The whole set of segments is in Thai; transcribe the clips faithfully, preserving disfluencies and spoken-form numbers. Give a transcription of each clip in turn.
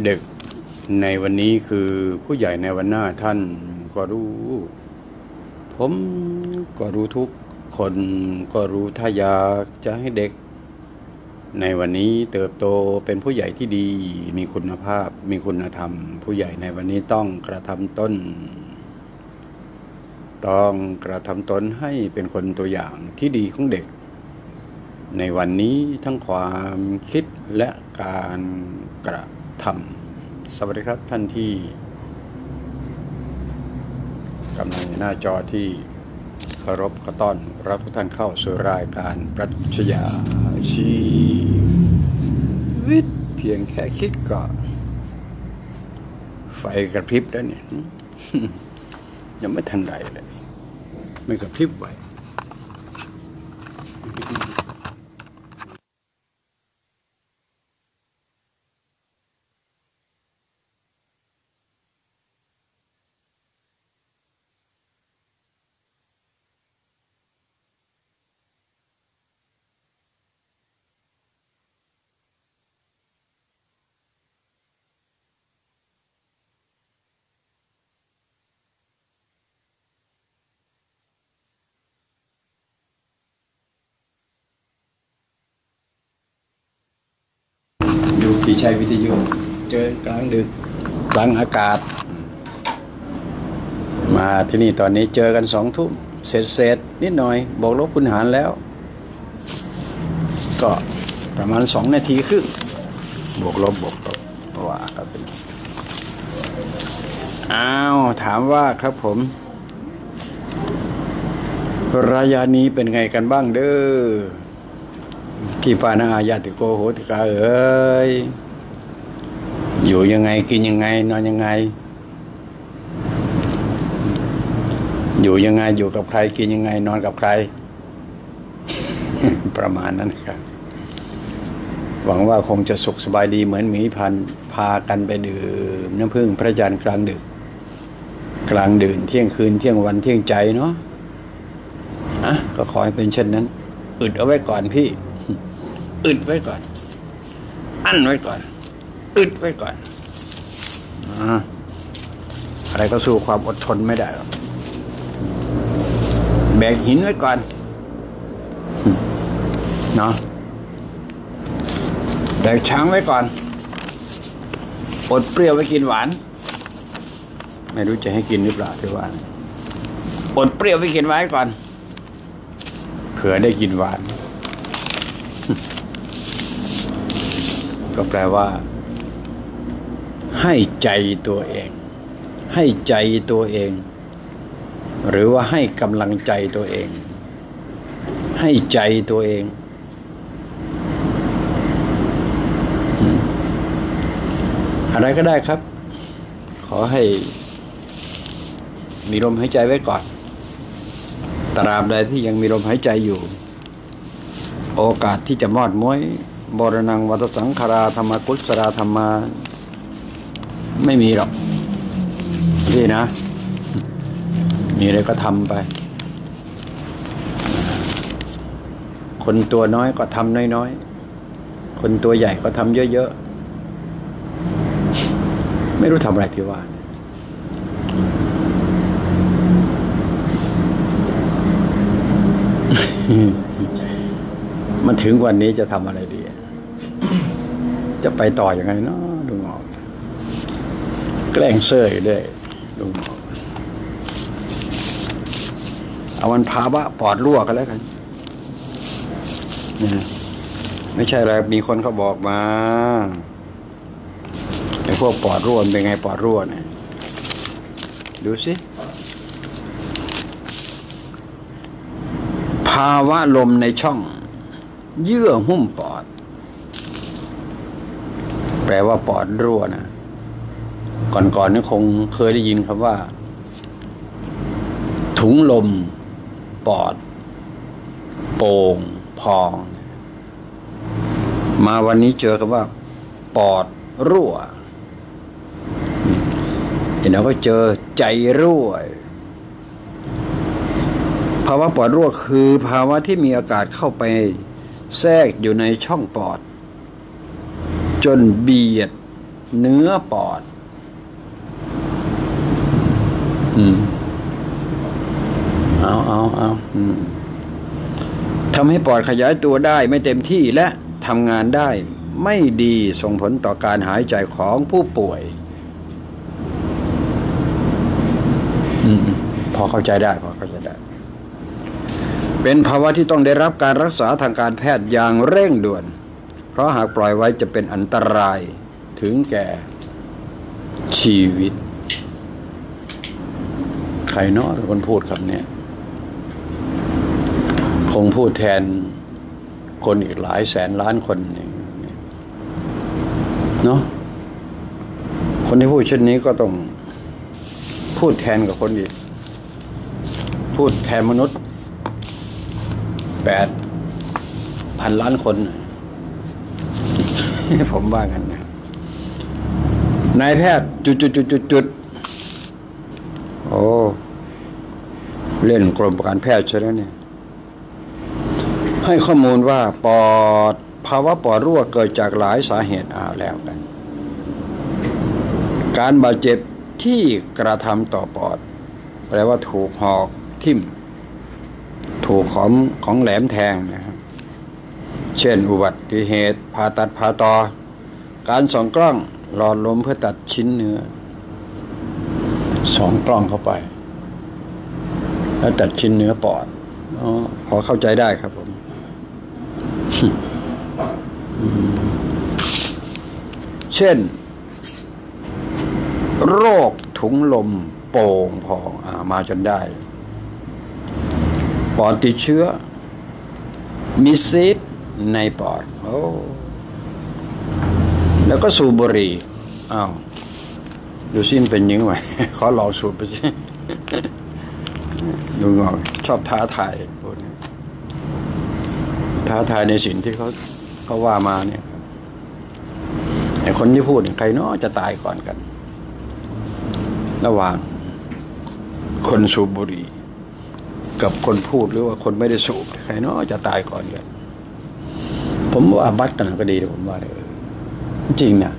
เด็กในวันนี้คือผู้ใหญ่ในวันหน้าท่านก็รู้ผมก็รู้ทุกคนก็รู้ถ้าอยากจะให้เด็กในวันนี้เติบโตเป็นผู้ใหญ่ที่ดีมีคุณภาพมีคุณธรรมผู้ใหญ่ในวันนี้ต้องกระทำตนต้องกระทำตนให้เป็นคนตัวอย่างที่ดีของเด็กในวันนี้ทั้งความคิดและการกระทำสวัสดีครับท่านที่กำลังอยู่หน้าจอที่เคารพขอต้อนรับทุกท่านเข้าสู่รายการปรัชญาชีวิตเพียงแค่คิดก็ไฟกระพริบแล้วเนี่ย ยังไม่ทันไรเลยไม่กระพริบไฟดูพี่ชัยวิทยุเจอกลางดึกกลางอากาศมาที่นี่ตอนนี้เจอกันสองทุ่มเศษๆนิดหน่อยบวกลบคูณหารแล้วก็ประมาณสองนาทีครึ่งบวกลบบวกลบเพราะว่าครับเป็นอ้าวถามว่าครับผมระยะนี้เป็นไงกันบ้างเด้อพี่ปานาญาติโกโหติกาเอ๋ยอยู่ยังไงกินยังไงนอนยังไงอยู่ยังไงอยู่กับใครกินยังไงนอนกับใคร ประมาณนั้นครับหวังว่าคงจะสุขสบายดีเหมือนหมีพันพากันไปดื่มน้ำผึ้งพระจันทร์กลางดึกกลางดื่นเที่ยงคืนเที่ยงวันเที่ยงใจเนาะอ่ะก็ขอให้เป็นเช่นนั้นอึดเอาไว้ก่อนพี่อึดไว้ก่อนอั้นไว้ก่อนอึดไว้ก่อนอ่าอะไรก็สู้ความอดทนไม่ได้หรอกแบกหินไว้ก่อนเนาะแบกช้างไว้ก่อนอดเปรี้ยวไว้กินหวานไม่รู้จะให้กินหรือเปล่าที่ว่าอดเปรี้ยวไว้กินไว้ก่อนเผื่อได้กินหวานก็แปลว่าให้ใจตัวเองให้ใจตัวเองหรือว่าให้กำลังใจตัวเองให้ใจตัวเองอะไรก็ได้ครับขอให้มีลมหายใจไว้ก่อนตราบใดที่ยังมีลมหายใจอยู่โอกาสที่จะมอดม้วยบรณังวัฏสังขาราธรรมกุศลธรรมาไม่มีหรอกพี่นะมีอะไรก็ทำไปคนตัวน้อยก็ทำน้อยๆคนตัวใหญ่ก็ทำเยอะๆไม่รู้ทำอะไรที่ว่ามันถึงวันนี้จะทำอะไรดีจะไปต่ออยังไงเนาะลุงหมอแกล้งเซ่อด้วยลุงหมอเอามันภาวะปอดรั่วกันแล้วกันไม่ใช่อะไรมีคนเขาบอกมาไอ้พวกปอดรั่วเป็นไงปอดรั่วเนี่ยดูสิภาวะลมในช่องเยื่อหุ้มปอดแปลว่าปอดรั่วนะก่อนๆนี่คงเคยได้ยินคำว่าถุงลมปอดโป่งพองมาวันนี้เจอคำว่าปอดรั่วเห็นแล้วก็เจอใจรั่วภาวะปอดรั่วคือภาวะที่มีอากาศเข้าไปแทรกอยู่ในช่องปอดจนเบียดเนื้อปอดอืมเอาเอาเอาอืมทำให้ปอดขยายตัวได้ไม่เต็มที่และทำงานได้ไม่ดีส่งผลต่อการหายใจของผู้ป่วยอืมพอเข้าใจได้พอเข้าใจได้เป็นภาวะที่ต้องได้รับการรักษาทางการแพทย์อย่างเร่งด่วนเพราะหากปล่อยไว้จะเป็นอันตรายถึงแก่ชีวิตใครเนาะเป็นคนพูดคำนี้คงพูดแทนคนอีกหลายแสนล้านคนเนาะคนที่พูดเช่นนี้ก็ต้องพูดแทนกับคนอีกพูดแทนมนุษย์แปดพันล้านคนผมว่ากันนะนายแพทย์จุดจุดจุดจุดจุดโอ้เล่นกรมการแพทย์ใช่ไหมเนี่ยให้ข้อมูลว่าปอดภาวะปอดรั่วเกิดจากหลายสาเหตุอ่าแล้วกันการบาดเจ็บที่กระทำต่อปอดแปลว่าถูกหอกทิ่มถูกของของแหลมแทงนะครับเช่นอุบัติเหตุผ่าตัดผ่าต่อการส่องกล้องหลอดลมเพื่อตัดชิ้นเนื้อส่องกล้องเข้าไปแล้วตัดชิ้นเนื้อปอดอ๋อพอเข้าใจได้ครับผมเช่นโรคถุงลมโป่งพองอ่ามาจนได้ปอดติดเชื้อมีซีสในปอดโอ้แล้วก็สูบบุหรี่อ้าวดูซิเป็นยังไงขอลองสูบไปสิดูงอกชอบท้าทายท้าทายในสิ่งที่เขาเขาว่ามาเนี่ยไอ้คนที่พูดใครเนาะจะตายก่อนกันระหว่างคนสูบบุหรี่กับคนพูดหรือว่าคนไม่ได้สูบใครเนาะจะตายก่อนกันผมว่าวัดกันก็ดีแต่ผมว่าเออจริงนะ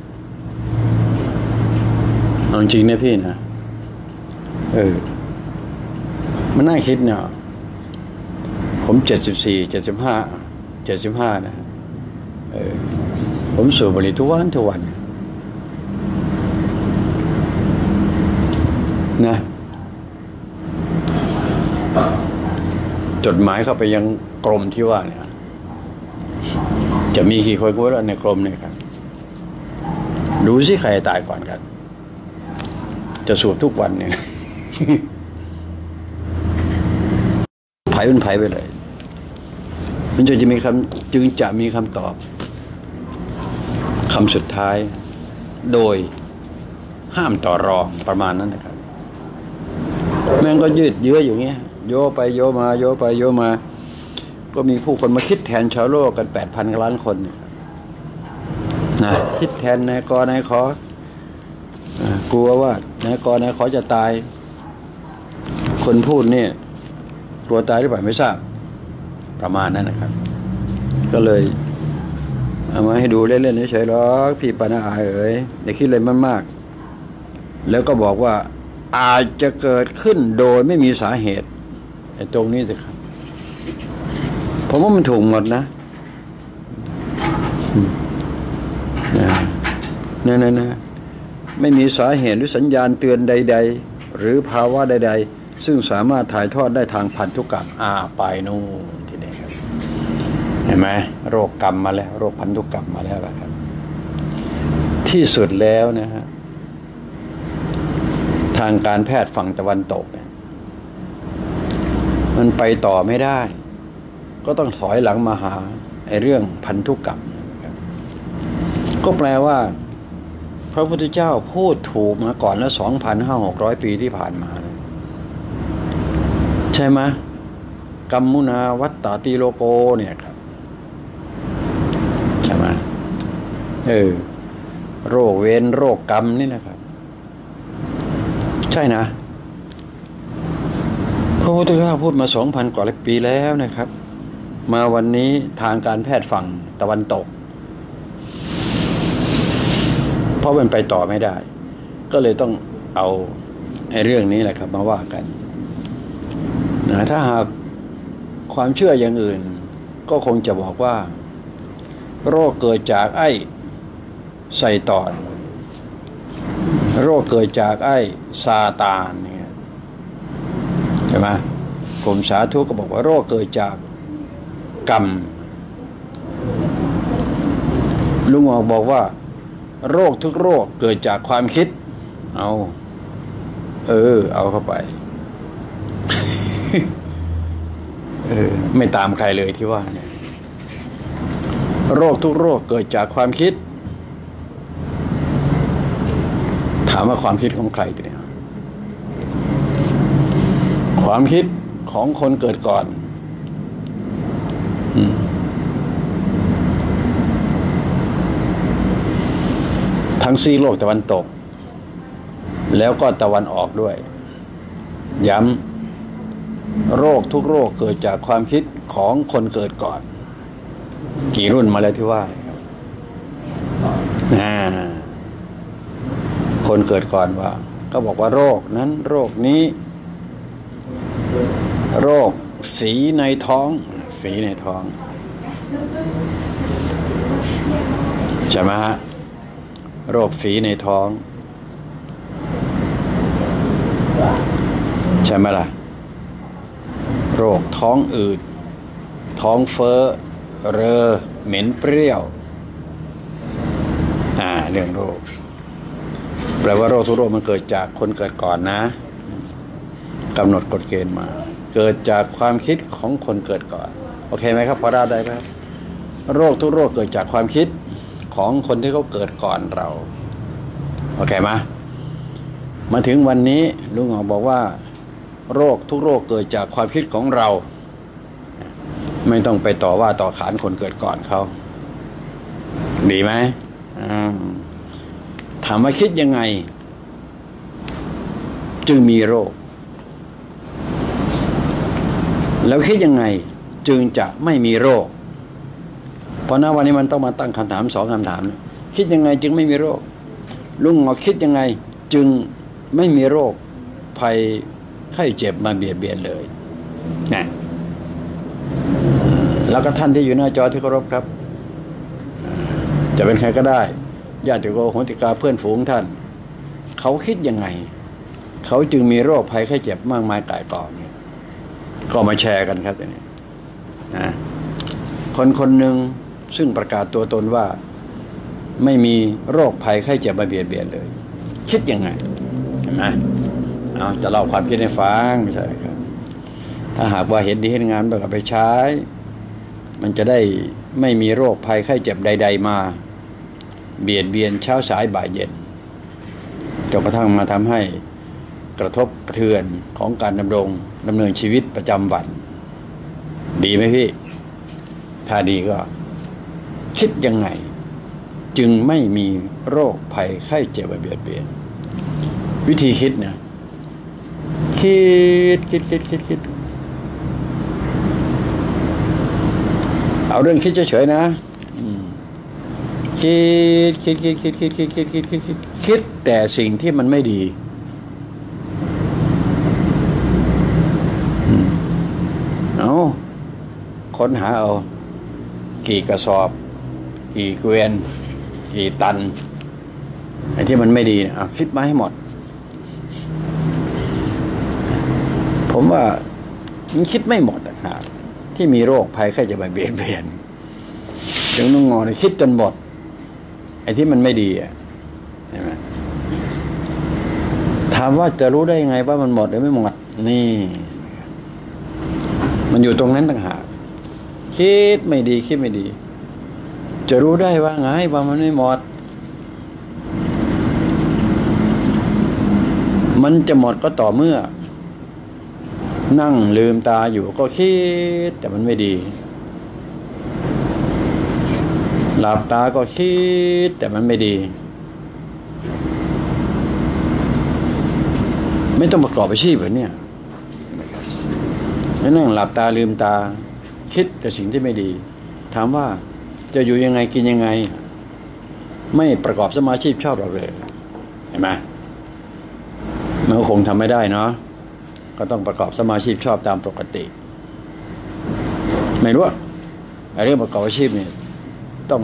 เอาจริงนะพี่นะเออมันน่าคิดเนี่ยผมเจ็ดสิบสี่เจ็ดสิบห้าเจ็ดสิบห้านะเออผมสูบบุหรี่ทุกวันทุกวันนะจดหมายเข้าไปยังกรมที่ว่าเนี่ยจะมีกี่คนก็แล้วในกรมเนี่ยครับดูสิใครตายก่อนกันจะสูบทุกวันเนี่ยไผ่เป็นไผ่ไปเลยมันจะจะมีคำจึงจะมีคำตอบคำสุดท้ายโดยห้ามต่อรองประมาณนั้นนะครับแม่งก็ยืดเยื้ออย่างเงี้ยโยไปโยมาโยไปโยมาก็มีผู้คนมาคิดแทนชาวโลกกันแปดพันล้านคนนะครับนะคิดแทนนายกนายขอกลัวว่านายกนายขอจะตายคนพูดเนี่ยกลัวตายหรือเปล่าไม่ทราบประมาณนั้นนะครับก็เลยเอามาให้ดูเล่นๆเฉยๆหรอกพี่ปานาอายเอ๋ยอย่าคิดอะไรมากๆแล้วก็บอกว่าอาจจะเกิดขึ้นโดยไม่มีสาเหตุไอ้ตรงนี้สิครับผมว่ามันถูกหมดนะนะนะนะไม่มีสาเหตุหรือสัญญาณเตือนใดๆหรือภาวะใดๆซึ่งสามารถถ่ายทอดได้ทางพันธุกรรมอ่าไปนู่นทีนี้ครับเห็นไหมโรคกรรมมาแล้วโรคพันธุกรรมมาแล้วครับที่สุดแล้วนะฮะทางการแพทย์ฝั่งตะวันตกเนี่ยมันไปต่อไม่ได้ก็ต้องถอยหลังมาหาไอ้เรื่องพันธุกรรมนะครับก็แปลว่าพระพุทธเจ้าพูดถูกมาก่อนแล้ว สองพันห้าร้อย หกร้อย ปีที่ผ่านมานะใช่ไหมกัมมุนาวัตตติโลโกเนี่ยครับใช่ไหมเออโรคเวรโรคกรรมนี่นะครับใช่นะพระพุทธเจ้าพูดมา สองพัน กว่าปีแล้วนะครับมาวันนี้ทางการแพทย์ฝั่งตะวันตกพราะมันไปต่อไม่ได้ก็เลยต้องเอาไอ้เรื่องนี้แหละครับมาว่ากันนะถ้าหากความเชื่ออย่างอื่นก็คงจะบอกว่าโรคเกิดจากไอ้ไซตอนโรคเกิดจากไอ้ซาตานเนี่ยใช่ไหมกลุ่มสาธุก็บอกว่าโรคเกิดจากกรรมลุงออกบอกว่าโรคทุกโรคเกิดจากความคิดเอาเออเอาเข้าไป เออไม่ตามใครเลยที่ว่าเนี่ยโรคทุกโรคเกิดจากความคิดถามว่าความคิดของใครตัวเนี่ยความคิดของคนเกิดก่อนทั้งซีโลกตะวันตกแล้วก็ตะวันออกด้วยย้ำโรคทุกโรคเกิดจากความคิดของคนเกิดก่อนกี่รุ่นมาแล้วที่ว่าอ่าคนเกิดก่อนว่าก็บอกว่าโรคนั้นโรคนี้โรคฝีในท้องฝีในท้องใช่ไหมฮะโรคฝีในท้องใช่ไหมล่ะโรคท้องอืดท้องเฟ้อเรอเหม็นเปรี้ยวอ่าเรื่องโรคแปลว่าโรคทุกโรคมันเกิดจากคนเกิดก่อนนะกำหนดกฎเกณฑ์มาเกิดจากความคิดของคนเกิดก่อนโอเคไหมครับพอได้ได้ไหมครับโรคทุกโรคเกิดจากความคิดของคนที่เขาเกิดก่อนเราโอเคไหมมาถึงวันนี้ลุงหงอบอกว่าโรคทุกโรคเกิดจากความคิดของเราไม่ต้องไปต่อว่าต่อขานคนเกิดก่อนเขาดีไหมถามว่าคิดยังไงจึงมีโรคแล้วคิดยังไงจึงจะไม่มีโรคเพราะณวันนี้มันต้องมาตั้งคำถามสองคำถามคิดยังไงจึงไม่มีโรคลุงหงอคิดยังไงจึงไม่มีโรคภัยไข้เจ็บมาเบียดเบียนเลยนะแล้วก็ท่านที่อยู่หน้าจอที่เคารพครับจะเป็นใครก็ได้ญาติโกโหติกาเพื่อนฝูงท่านเขาคิดยังไงเขาจึงมีโรคภัยไข้เจ็บมากมายก่ายกองเนี่ยก็มาแชร์กันครับเนี่ยนะคนคนหนึ่งซึ่งประกาศตัวตนว่าไม่มีโรคภัยไข้เจ็บมาเบียดเบียนเลยคิดยังไงเห็นไหมเอาจะเล่าความคิดให้ฟังไม่ใช่ครับถ้าหากว่าเห็นดีเห็นงามแบบไปใช้มันจะได้ไม่มีโรคภัยไข้เจ็บใดๆมาเบียดเบียนเช้าสายบ่ายเย็นจนกระทั่งมาทำให้กระทบกระเทือนของการดำรงดำเนินชีวิตประจำวันดีไหมพี่ถ้าดีก็คิดยังไงจึงไม่มีโรคภัยไข้เจ็บมาเบียดเบียนวิธีคิดเนี่ยคิดคิดคิดคิดคิดเอาเรื่องคิดเฉยๆนะคิดคิดคิดคิดคิดคิดคิดคิดคิดคิดคิดแต่สิ่งที่มันไม่ดีเอาค้นหาเอากี่กระสอบกี่เกวียนกี่ตันไอ้ที่มันไม่ดีนะคิดมาให้หมดผมว่ามันคิดไม่หมดนะครับที่มีโรคภัยไข้เจ็บมาเบียดเบียนถึงนุ่งงอเนี่ยคิดจนหมดไอ้ที่มันไม่ดีอ่ะใช่ไหมถามว่าจะรู้ได้ยังไงว่ามันหมดหรือไม่หมดนี่มันอยู่ตรงนั้นต่างหากคิดไม่ดีคิดไม่ดีจะรู้ได้ว่าไงว่ามันไม่หมดมันจะหมดก็ต่อเมื่อนั่งลืมตาอยู่ก็คิดแต่มันไม่ดีหลับตาก็คิดแต่มันไม่ดีไม่ต้องประกอบอาชีพแบบนี้นั่งหลับตาลืมตาคิดแต่สิ่งที่ไม่ดีถามว่าจะอยู่ยังไงกินยังไงไม่ประกอบสมาชีพชอบเราเลยเห็นไหมมันก็คงทำไม่ได้เนาะก็ต้องประกอบสมาชีพชอบตามปกติไม่รู้เรื่องประกอบอาชีพเนี่ยต้อง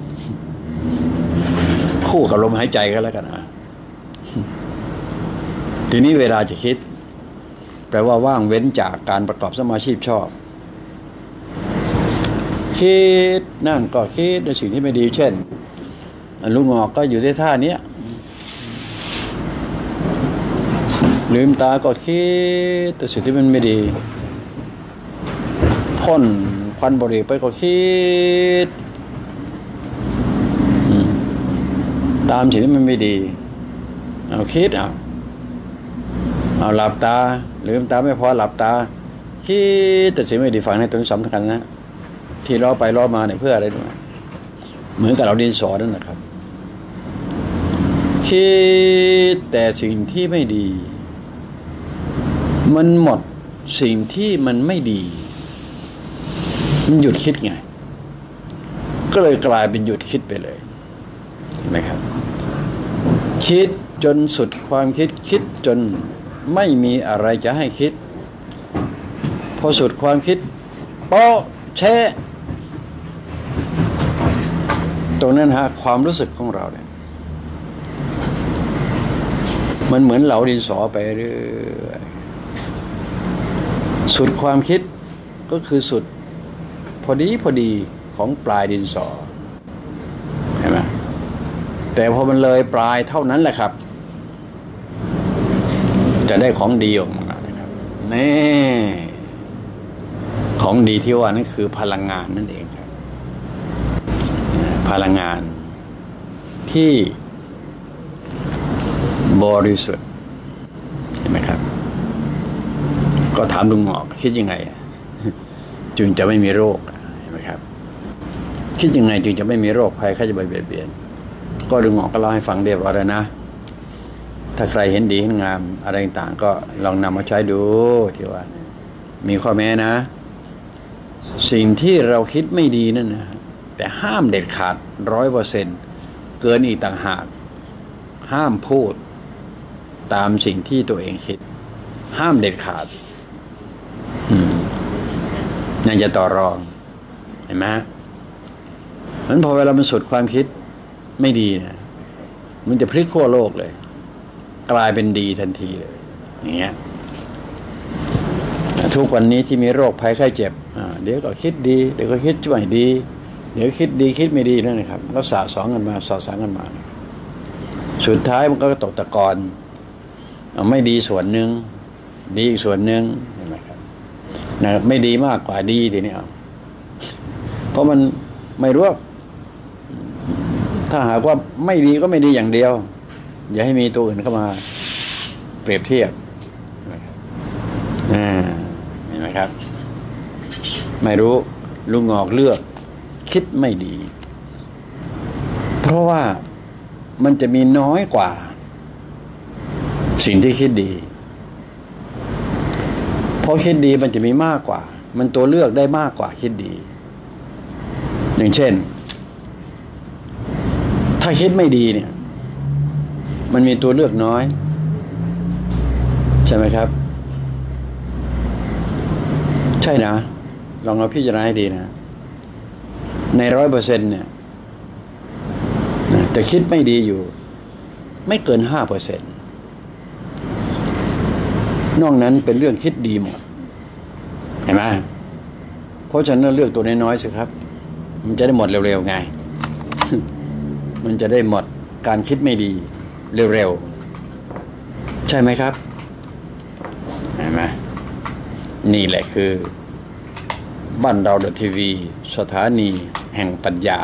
คู่กับลมหายใจก็แล้วกันนะทีนี้เวลาจะคิดแปลว่าว่างเว้นจากการประกอบสมาชีพชอบคิดนั่นก็คิดในสิ่งที่ไม่ดีเช่นลุงงอกก็อยู่ในท่านี้ลืมตาก็คิดแต่สิ่งที่มันไม่ดีพ่นควันบุหรี่ไปก็คิดตามสิ่งที่มันไม่ดีเอาคิดเอาเอาหลับตาลืมตาไม่พอหลับตาคิดแต่สิ่งไม่ดีฟังในตัวนี้สำคัญนะที่ล้อไปล้อมาเนี่ยเพื่ออะไรด้วยเหมือนกับเราดินสอนั่นนะครับคิดแต่สิ่งที่ไม่ดีมันหมดสิ่งที่มันไม่ดีมันหยุดคิดไงก็เลยกลายเป็นหยุดคิดไปเลยเห็นไหมครับคิดจนสุดความคิดคิดจนไม่มีอะไรจะให้คิดพอสุดความคิดโป๊ะแชะตรงนั้นฮะความรู้สึกของเราเนี่ยมันเหมือนเหลาดินสอไปเรื่อยสุดความคิดก็คือสุดพอดีพอดีของปลายดินสอเห็นไหมแต่พอมันเลยปลายเท่านั้นแหละครับจะได้ของดีออกมานะครับนี่ของดีที่ว่านั่นคือพลังงานนั่นเองครับพลังงานที่บริสุทธิ์เห็นไหมครับก็ถามลุงหงอกคิดยังไงจึงจะไม่มีโรคเห็นไหมครับคิดยังไงจึงจะไม่มีโรคภัยไข้เจ็บเบียดเบียนก็ลุงหงอกก็เล่าให้ฟังเรียบร้อยแล้วนะถ้าใครเห็นดีเห็นงามอะไรต่างๆก็ลองนำมาใช้ดูที่ว่ามีข้อแม้นะสิ่งที่เราคิดไม่ดีนั่นนะแต่ห้ามเด็ดขาดร้อยเปอร์เซ็นต์เกินอีกต่างหากห้ามพูดตามสิ่งที่ตัวเองคิดห้ามเด็ดขาดนั่นจะต่อรองเห็นไหมเพราะฉะนั้นพอเวลามันสุดความคิดไม่ดีนะมันจะพลิกขั้วโลกเลยกลายเป็นดีทันทีเลยอย่างเงี้ยทุกวันนี้ที่มีโรคภัยไข้เจ็บเดี๋ยวก็คิดดีเดี๋ยวก็คิดไม่ดีเดี๋ยวคิดดีคิดไม่ดีนั่นนะครับก็สะสมกันมาสะสางกันมาสุดท้ายมันก็ตกตะกอนไม่ดีส่วนหนึ่งดีอีกส่วนหนึ่งเห็นไหมครับนะไม่ดีมากกว่าดีทีนี้เอาเพราะมันไม่รู้ถ้าหากว่าไม่ดีก็ไม่ดีอย่างเดียวอย่าให้มีตัวอื่นเข้ามาเปรียบเทียบเห็นไหมครับไม่รู้ลุงงอกเลือกคิดไม่ดีเพราะว่ามันจะมีน้อยกว่าสิ่งที่คิดดีเพราะคิดดีมันจะมีมากกว่ามันตัวเลือกได้มากกว่าคิดดีอย่างเช่นถ้าคิดไม่ดีเนี่ยมันมีตัวเลือกน้อยใช่ไหมครับใช่นะลองเอาพิจารณาให้ดีนะในร้อยเปอร์เซ็นต์เนี่ยแต่คิดไม่ดีอยู่ไม่เกินห้าเปอร์เซ็นต์นอกนั้นเป็นเรื่องคิดดีหมดเห็นไหมเพราะฉะนั้นเลือกตัวน้อยๆสิครับมันจะได้หมดเร็วๆไง มันจะได้หมดการคิดไม่ดีเร็วๆใช่ไหมครับเห็นไหมนี่แหละคือบ้านเราเดอะทีวีสถานีแห่งปัญญา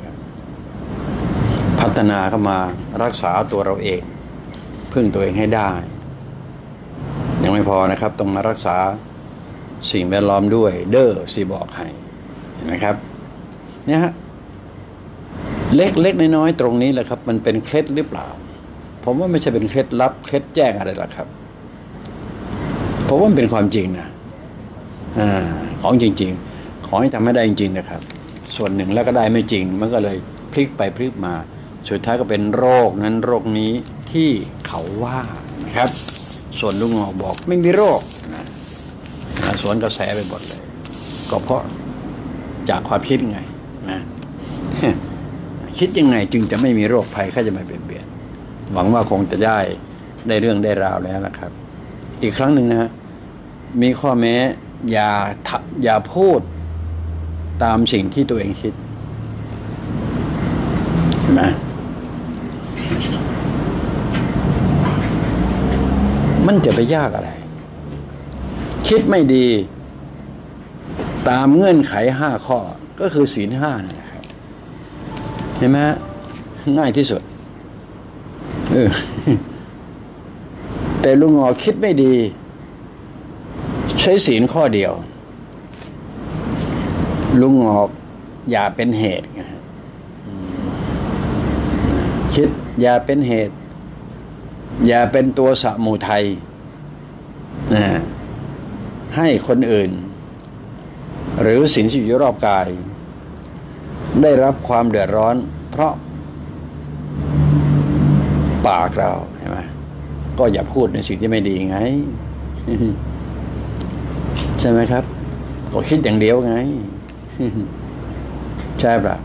พัฒนาเข้ามารักษาตัวเราเองพึ่งตัวเองให้ได้ยังไม่พอนะครับต้องมารักษาสิ่งแวดล้อมด้วยเด้อสิบอกให้เห็นไหมครับเนี่ยฮะเล็กๆน้อยๆตรงนี้แหละครับมันเป็นเคล็ดหรือเปล่าผมว่าไม่ใช่เป็นเคล็ดลับเคล็ดแจ้งอะไรหรอกครับผมว่ามันเป็นความจริงนะอ่าของจริงๆขอให้ทำให้ได้จริงๆนะครับส่วนหนึ่งแล้วก็ได้ไม่จริงมันก็เลยพลิกไปพลิกมาสุดท้ายก็เป็นโรคนั้นโรคนี้ที่เขาว่านะครับส่วนลุงหงอกบอกไม่มีโรคนะสวนกระแสไปหมดเลยก็เพราะจากความคิดไงนะ คิดยังไงจึงจะไม่มีโรคภัยใครจะมาเบียดเบียนหวังว่าคงจะได้ได้เรื่องได้ราวแล้วนะครับ อีกครั้งหนึ่งนะฮะมีข้อแม้อย่าอย่าพูดตามสิ่งที่ตัวเองคิดเห็นไหมมันจะไปยากอะไรคิดไม่ดีตามเงื่อนไขห้าข้อก็คือศีลห้านั่นแหละครับเห็นไหมง่ายที่สุดเออแต่ลุงงอคิดไม่ดีใช้ศีลข้อเดียวลุงงอกอย่าเป็นเหตุคิดอย่าเป็นเหตุอย่าเป็นตัวสมุทัยนะให้คนอื่นหรือสิ่งที่อยู่รอบกายได้รับความเดือดร้อนเพราะปากเราใช่ไหมก็อย่าพูดในสิ่งที่ไม่ดีไงใช่ไหมครับก็คิดอย่างเดียวไงใช่ปะ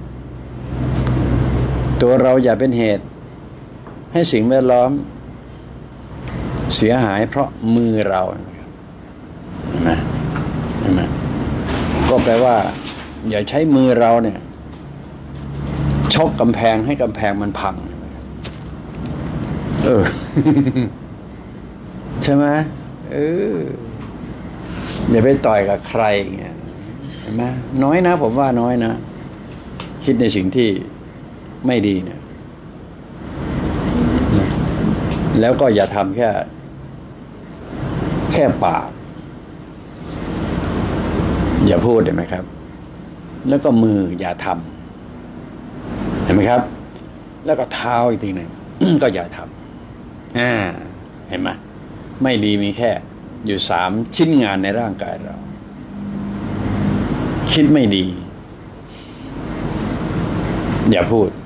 ตัวเราอย่าเป็นเหตุให้สิ่งแวดล้อมเสียหายเพราะมือเราเห็นไหมเห็นไหมก็แปลว่าอย่าใช้มือเราเนี่ยชกกำแพงให้กำแพงมันพังเออ ใช่ไหมเอออย่าไปต่อยกับใครเงี้ยเห็นไหมน้อยนะผมว่าน้อยนะคิดในสิ่งที่ไม่ดีเนี่ยแล้วก็อย่าทำแค่แค่ปากอย่าพูดได้ไหมครับแล้วก็มืออย่าทำเห็นไหมครับแล้วก็เท้าอีกทีหนึ่ง ก็อย่าทำอ่าเห็นไหมไม่ดีมีแค่อยู่สามชิ้นงานในร่างกายเราคิดไม่ดีอย่าพูด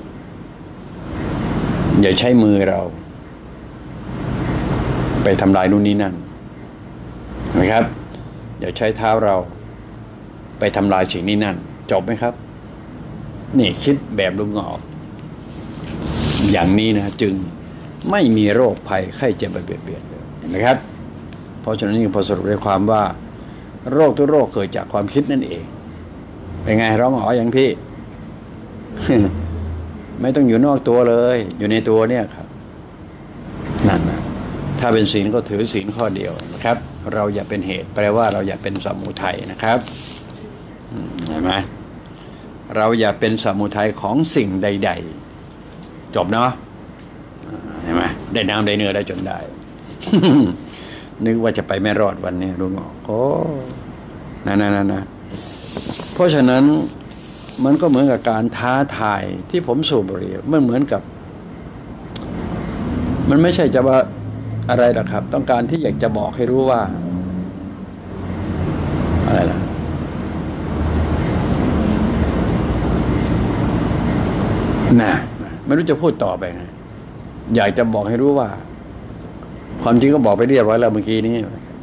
อย่าใช้มือเราไปทำลายนู่นนี่นั่นนะครับอย่าใช้เท้าเราไปทำลายสิ่งนี้นั่นจบไหมครับนี่คิดแบบลุงงอกอย่างนี้นะจึงไม่มีโรคภัยไข้เจ็บเบียดเบียนเลยนะครับเพราะฉะนั้นพอสรุปได้ความว่าโรคทุกโรคเกิดจากความคิดนั่นเองเป็นไงร้องอ๋ออย่างพี่ ไม่ต้องอยู่นอกตัวเลยอยู่ในตัวเนี่ยครับนั่นนะถ้าเป็นศีลก็ถือศีลข้อเดียวนะครับเราอย่าเป็นเหตุแปลว่าเราอย่าเป็นสมุทัยนะครับเห็นไหมเราอย่าเป็นสมุทัยของสิ่งใดๆจบเนาะเห็นไหมได้น้ำได้เนื้อได้จนได้ นึกว่าจะไปไม่รอดวันนี้ลุงบอกโอ้นั่นนั่นนะเพราะฉะนั้นมันก็เหมือนกับการท้าทายที่ผมสูบบุหรี่มันเหมือนกับมันไม่ใช่จะว่าอะไรหรอกครับต้องการที่อยากจะบอกให้รู้ว่าอะไรล่ะน่ะไม่รู้จะพูดต่อไปไงอยากจะบอกให้รู้ว่าความจริงก็บอกไปเรียบร้อยแล้วเมื่อกี้นี้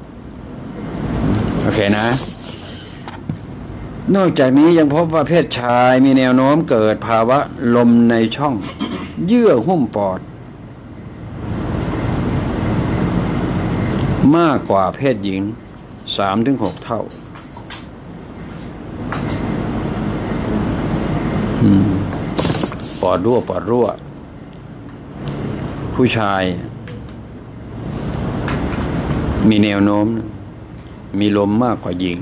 โอเคนะนอกจากนี้ยังพบว่าเพศชายมีแนวโน้มเกิดภาวะลมในช่องเยื่อหุ้มปอดมากกว่าเพศหญิง สามถึงหก เท่าปอดรั่วปอดรั่วผู้ชายมีแนวโน้มมีลมมากกว่าหญิง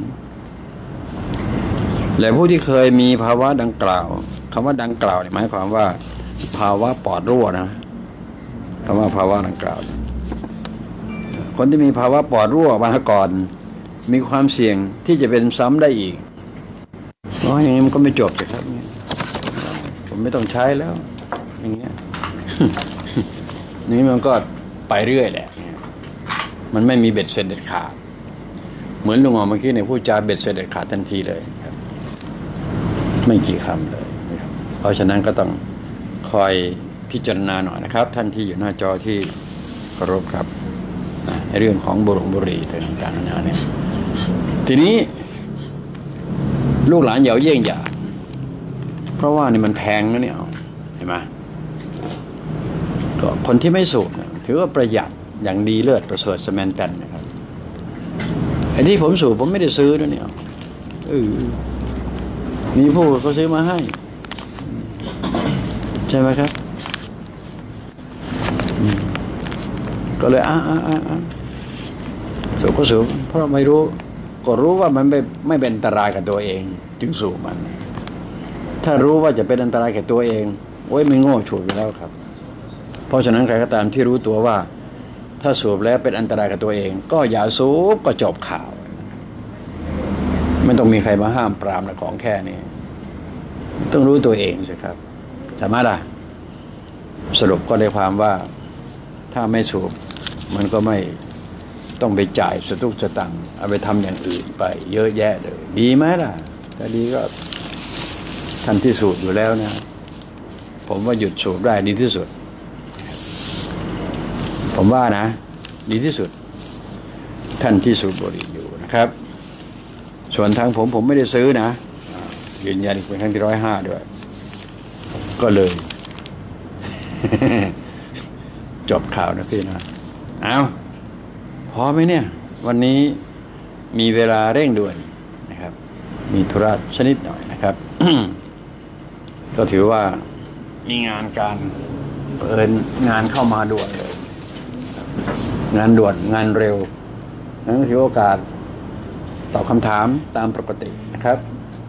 และผู้ที่เคยมีภาวะดังกล่าวคำว่าดังกล่าวหมายความว่าภาวะปอดรั่วนะคำว่าภาวะดังกล่าวคนที่มีภาวะปอดรั่วมาก่อนมีความเสี่ยงที่จะเป็นซ้ำได้อีกเพราะอย่างนี้มันก็ไม่จบเลยครับผมไม่ต้องใช้แล้วอย่างเงี้ย นี่มันก็ไปเรื่อยแหละมันไม่มีเบ็ดเสร็จเด็ดขาดเหมือนลุงอ๋อเมื่อกี้เนี่ยพูดจาเบ็ดเสร็จเด็ดขาดทันทีเลยครับไม่กี่คำเลยนะครับเพราะฉะนั้นก็ต้องคอยพิจารณาหน่อยนะครับท่านที่อยู่หน้าจอที่เคารพครับเรื่องของบุหรี่บุหรี่ต่างๆนานาเนี่ยทีนี้ลูกหลานอย่าเยี่ยงอย่าเพราะว่านี่มันแพงนะเนี่ยเห็นไหมก็คนที่ไม่สูบถือว่าประหยัดอย่างดีเลิศประเสริฐสแมนตันนะครับไอ้ที่ผมสูบผมไม่ได้ซื้อนะเนี่ยเออมีผู้เขาซื้อมาให้ใช่ไหมครับก็เลยอ่าอ่าอ่าสูบก็สูบเพราะไม่รู้ก็รู้ว่ามันไม่ไม่เป็นอันตรายกับตัวเองจึงสูบมันถ้ารู้ว่าจะเป็นอันตรายแก่ตัวเองโอ้ยไม่โง่ฉุดไปแล้วครับเพราะฉะนั้นใครก็ตามที่รู้ตัวว่าถ้าสูบแล้วเป็นอันตรายกับตัวเองก็อย่าสูบก็จบข่าวไม่ต้องมีใครมาห้ามปรามนะของแค่นี้ต้องรู้ตัวเองสิครับสามารถล่ะสรุปก็ได้ความว่าถ้าไม่สูบมันก็ไม่ต้องไปจ่ายสตุ้งสตังค์เอาไปทำอย่างอื่นไปเยอะแยะเลยดีไหมล่ะถ้าดีก็ท่านที่สูบอยู่แล้วนะผมว่าหยุดสูบได้ดีที่สุดผมว่านะดีที่สุดท่านที่สูบบุหรี่อยู่นะครับส่วนทางผมผมไม่ได้ซื้อนะยืนยันอีกเป็นครั้งที่ร้อยห้าด้วยก็เลย จบข่าวนะพี่นะเอาพอไหมเนี่ยวันนี้มีเวลาเร่งด่วนนะครับมีธุระชนิดหน่อยนะครับ ก็ถือว่ามีงานการเปิดงานเข้ามาด่วนเลยงานด่วนงานเร็วนั่นก็ถือโอกาสตอบคำถามตามปกตินะครับ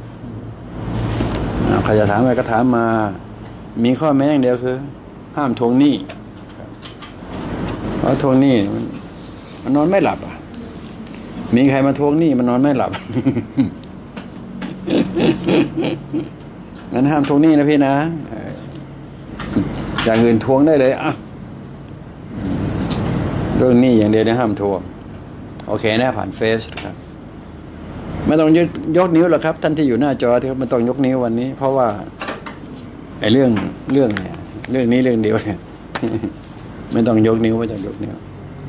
ใครจะถามอะไรก็ถามมามีข้อแม้อย่างเดียวคือห้ามทวงหนี้เพราะทวงหนี้มันมันนอนไม่หลับอ่ะมีใครมาทวงหนี้มันนอนไม่หลับ งั้นห้ามทวงหนี้นะพี่นะอย่างอื่นทวงได้เลยอ่ะเรื่องหนี้อย่างเดียวนะห้ามทวงโอเคนะผ่านเฟซครับไม่ต้องยกยกนิ้วหรอกครับท่านที่อยู่หน้าจอที่ไม่ต้องยกนิ้ววันนี้เพราะว่าไอ้เรื่องเรื่องเนี่ยเรื่องนี้เรื่องเดียวเนี่ยไม่ต้องยกนิ้วไม่ต้องยกนิ้ว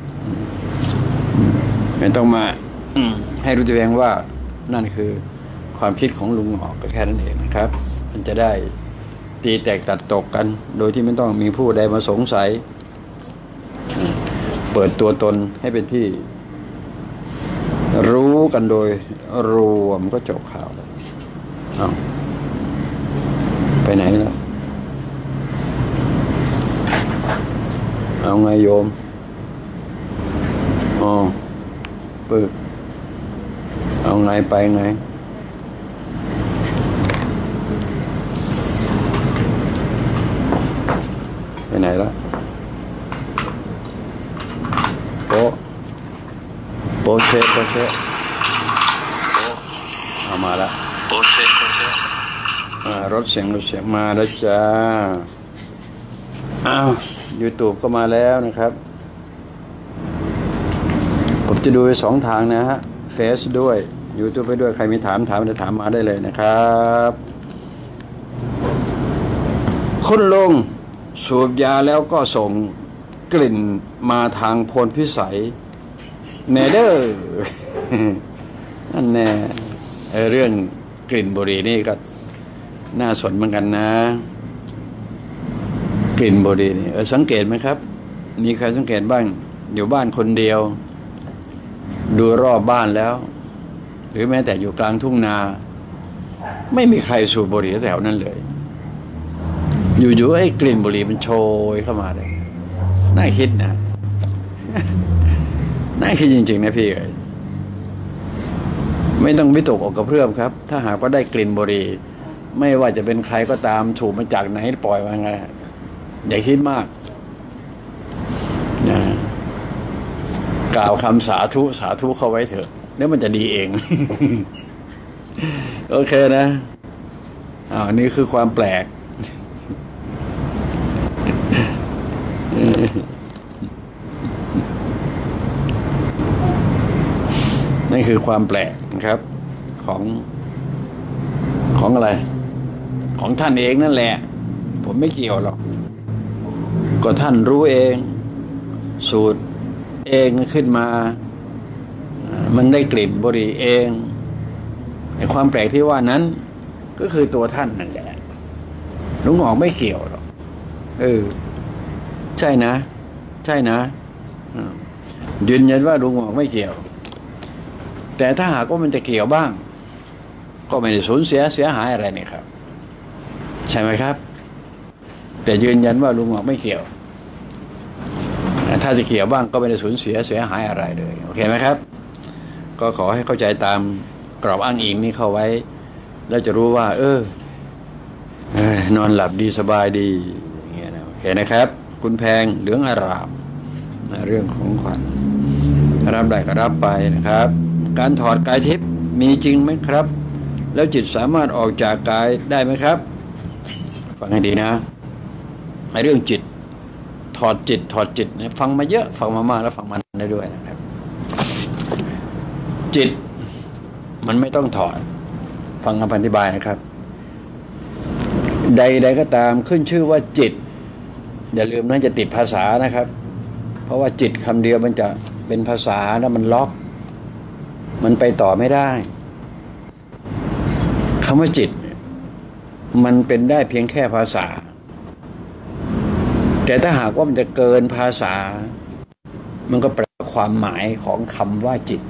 ไม่ต้องมาให้รู้ตัวเองว่านั่นคือความคิดของลุงหอกก็แค่นั้นเองนะครับมันจะได้ตีแตกตัดตกกันโดยที่ไม่ต้องมีผู้ใดมาสงสัยเปิดตัวตนให้เป็นที่รู้กันโดยรวมก็จบข่าวแล้วเอาไปไหนแล้วเอาไงโยมอ๋อปึกเอาไงไปไงไปไหนแล้วโป๊ะโป๊ะเชฟโป๊ะเชฟเอามาแล้วโป๊ะเชฟโป๊ะเชฟรถเสียงรถเสียงมาแล้วจ้าอ้าว YouTube ก็มาแล้วนะครับผมจะดูสองทางนะฮะเฟซด้วย YouTube ไปด้วยใครมีถามถามจะถามมาได้เลยนะครับคุณลุงสูบยาแล้วก็ส่งกลิ่นมาทางโพนพิสัยเนเดอร์นั่นแน่เรื่องกลิ่นบุหรี่นี่ก็น่าสนเหมือนกันนะกลิ่นบุหรี่นี่เออสังเกตไหมครับมีใครสังเกตบ้างอยู่บ้านคนเดียวดูรอบบ้านแล้วหรือแม้แต่อยู่กลางทุ่งนาไม่มีใครสูบบุหรี่แถวนั้นเลยอยู่ๆไอ้กลิ่นบุหรี่มันโชยเข้ามาเลยน่าคิดนะน่าคิดจริงๆนะพี่เอ๋ยไม่ต้องวิตกอกกระเพื่อมครับถ้าหากว่าได้กลิ่นบุหรี่ไม่ว่าจะเป็นใครก็ตามถูกมาจากไหนปล่อยมาไงอย่าคิดมากนะกล่าวคำสาธุสาธุเข้าไว้เถอะแล้วมันจะดีเอง โอเคนะอ่านี่คือความแปลก นี่คือความแปลกนะครับของของอะไรของท่านเองนั่นแหละผมไม่เกี่ยวหรอกก็ท่านรู้เองสูตรเองขึ้นมามันได้กลิ่นบุหรี่เองไอ้ความแปลกที่ว่านั้นก็คือตัวท่านนั่นแหละลุงหงอกไม่เกี่ยวหรอกเออใช่นะใช่นะยืนยันว่าลุงหงอกไม่เกี่ยวแต่ถ้าหากว่ามันจะเกี่ยวบ้างก็ไม่ได้สูญเสียเสียหายอะไรนี่ครับใช่ไหมครับแต่ยืนยันว่าลุงหงอกไม่เกี่ยวถ้าจะเกี่ยวบ้างก็ไม่ได้สูญเสียเสียหายอะไรเลยโอเคไหมครับก็ขอให้เข้าใจตามกรอบอ้างอิงนี้เข้าไว้แล้วจะรู้ว่าเออนอนหลับดีสบายดีอย่างเงี้ยนะโอเคนะครับคุณแพงเหลืองอารามนะเรื่องของขวัญรับได้ก็รับไปนะครับการถอดกายทิพย์มีจริงไหมครับแล้วจิตสามารถออกจากกายได้ไหมครับฟังให้ดีนะในเรื่องจิตถอดจิตถอดจิตเนี่ยฟังมาเยอะฟังมามากแล้วฟังมันได้ด้วยนะครับจิตมันไม่ต้องถอดฟังคำอธิบายนะครับใดๆก็ตามขึ้นชื่อว่าจิตอย่าลืมนะจะติดภาษานะครับเพราะว่าจิตคำเดียวมันจะเป็นภาษาแล้วมันล็อกมันไปต่อไม่ได้คำว่าจิตมันเป็นได้เพียงแค่ภาษาแต่ถ้าหากว่ามันจะเกินภาษามันก็แปลความหมายของคำว่าจิต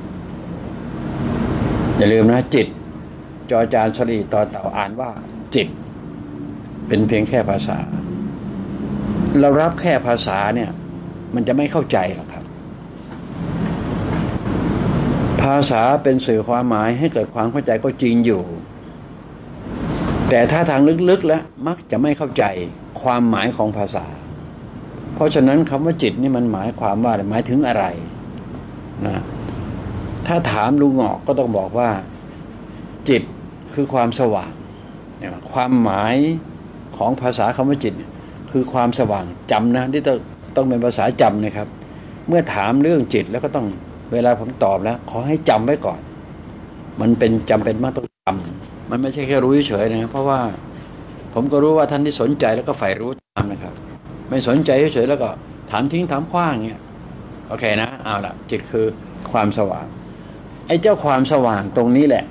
อย่าลืมนะจิตจอจานสลีต่อเต่าอ่านว่าจิตเป็นเพียงแค่ภาษาเรารับแค่ภาษาเนี่ยมันจะไม่เข้าใจหรอกครับภาษาเป็นสื่อความหมายให้เกิดความเข้าใจก็จริงอยู่แต่ถ้าทางลึกๆแล้วมักจะไม่เข้าใจความหมายของภาษาเพราะฉะนั้นคำว่าจิตนี่มันหมายความว่าหมายถึงอะไรนะถ้าถามลุงหงอกก็ต้องบอกว่าจิตคือความสว่างเนี่ยความหมายของภาษาคำว่าจิตคือความสว่างจำนะที่ต้องต้องเป็นภาษาจำนะครับเมื่อถามเรื่องจิตแล้วก็ต้องเวลาผมตอบแล้วขอให้จำไว้ก่อนมันเป็นจำเป็นมากต้องจำมันไม่ใช่แค่รู้เฉยๆนะเพราะว่าผมก็รู้ว่าท่านที่สนใจแล้วก็ใฝ่รู้ตามนะครับไม่สนใจเฉยๆแล้วก็ถามทิ้งถามขว้างเงี้ยโอเคนะเอาล่ะจิตคือความสว่างไอ้เจ้าความสว่างตรงนี้แหละ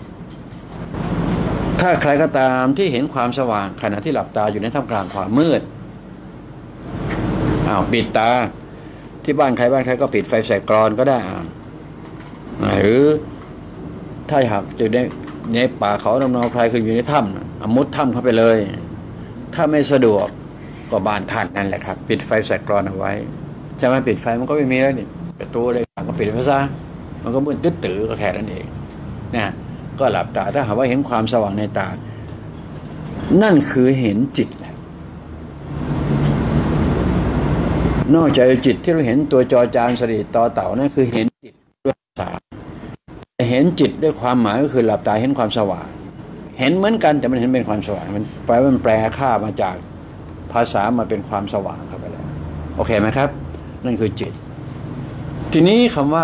ถ้าใครก็ตามที่เห็นความสว่างขณะที่หลับตาอยู่ในท่ามกลางความมืดอ้าวปิดตาที่บ้านใครบ้านใครก็ปิดไฟใส่กรอนก็ได้อ่าหรือถ้าหากจะได้ในป่าเขาลำนาวไพรคืออยู่ในถ้ำมุดถ้ำเข้าไปเลยถ้าไม่สะดวกก็บ้านท่านนั่นแหละครับปิดไฟใส่กรอนเอาไว้ใช่ไหมปิดไฟมันก็ไม่มีแล้วนี่ประตูเลยก็ปิดไฟซะมันก็มืดตึ๊ดตื้อก็แค่นั้นเองนะก็หลับตาถ้าหากว่าเห็นความสว่างในตานั่นคือเห็นจิตแหละนอกจากจิตที่เราเห็นตัวจอจานสลีต่อเต่านั่นคือเห็นจิตด้วยตาเห็นจิตด้วยความหมายก็คือหลับตาเห็นความสว่างเห็นเหมือนกันแต่มันเห็นเป็นความสว่างมันแปลว่ามันแปลค่ามาจากภาษามาเป็นความสว่างเข้าไปแล้วโอเคไหมครับนั่นคือจิตทีนี้คำว่า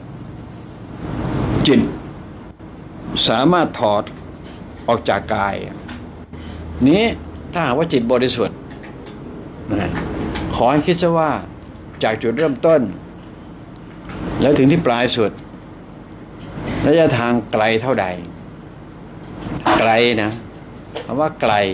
จิตสามารถถอดออกจากกายนี้ถ้าหากว่าจิตบริสุทธิ์นะขอให้คิดซะว่าจากจุดเริ่มต้นแล้วถึงที่ปลายสุดระยะทางไกลเท่าใดไกลนะคำว่าไกล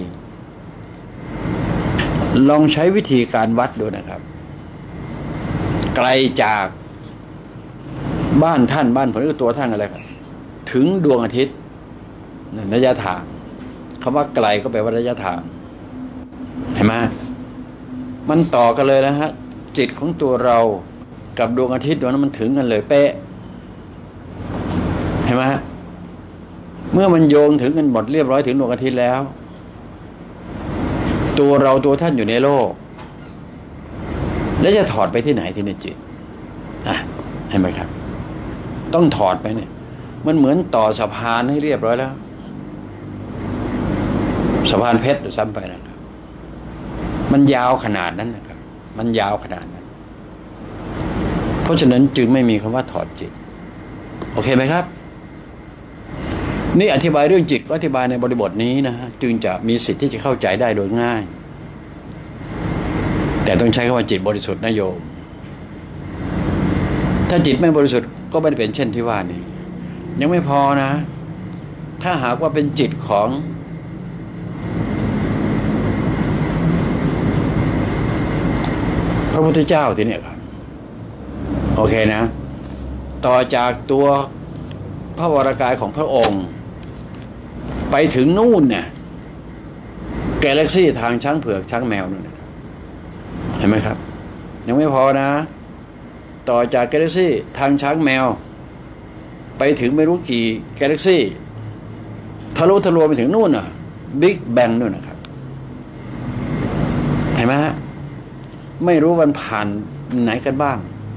ลองใช้วิธีการวัดดูนะครับไกลจากบ้านท่านบ้านผมหรือตัวท่านอะไรครับถึงดวงอาทิตย์ระยะทางคำว่าไกลก็แปลว่าระยะทางเห็นไหมมันต่อกันเลยนะฮะจิตของตัวเรากับดวงอาทิตย์ดวงนั้นมันถึงกันเลยเป๊ะเห็นไหมเมื่อมันโยงถึงกันหมดเรียบร้อยถึงดวงอาทิตย์แล้วตัวเราตัวท่านอยู่ในโลกแล้วจะถอดไปที่ไหนที่ในจิตอ่ะเห็นไหมครับต้องถอดไปเนี่ยมันเหมือนต่อสะพานให้เรียบร้อยแล้วสะพานเพชรซ้ำไปนะครับมันยาวขนาดนั้นนะครับมันยาวขนาดนั้นเพราะฉะนั้นจึงไม่มีคำว่าถอดจิตโอเคไหมครับนี่อธิบายเรื่องจิตก็อธิบายในบริบทนี้นะฮะจึงจะมีสิทธิ์ที่จะเข้าใจได้โดยง่ายแแต่ต้องใช้คำว่าจิตบริสุทธิ์นะโยมถ้าจิตไม่บริสุทธิ์ก็ไม่ได้เป็นเช่นที่ว่านี้ยังไม่พอนะถ้าหากว่าเป็นจิตของพระพุทธเจ้าทีนี้ครับโอเคนะต่อจากตัวพระวรากายของพระองค์ไปถึงนู่นเนี่ยกาแล็กซี่ทางช้างเผือกช้างแมวนู่นนะครับเห็นไหมครับยังไม่พอนะต่อจากกาแล็กซี่ทางช้างแมวไปถึงไม่รู้กี่กาแล็กซี่ทะลุทะลวงไปถึงนู่นน่ะบิ๊กแบงนู่นนะครับเห็นไหมฮะไม่รู้วันผ่านไหนกันบ้าง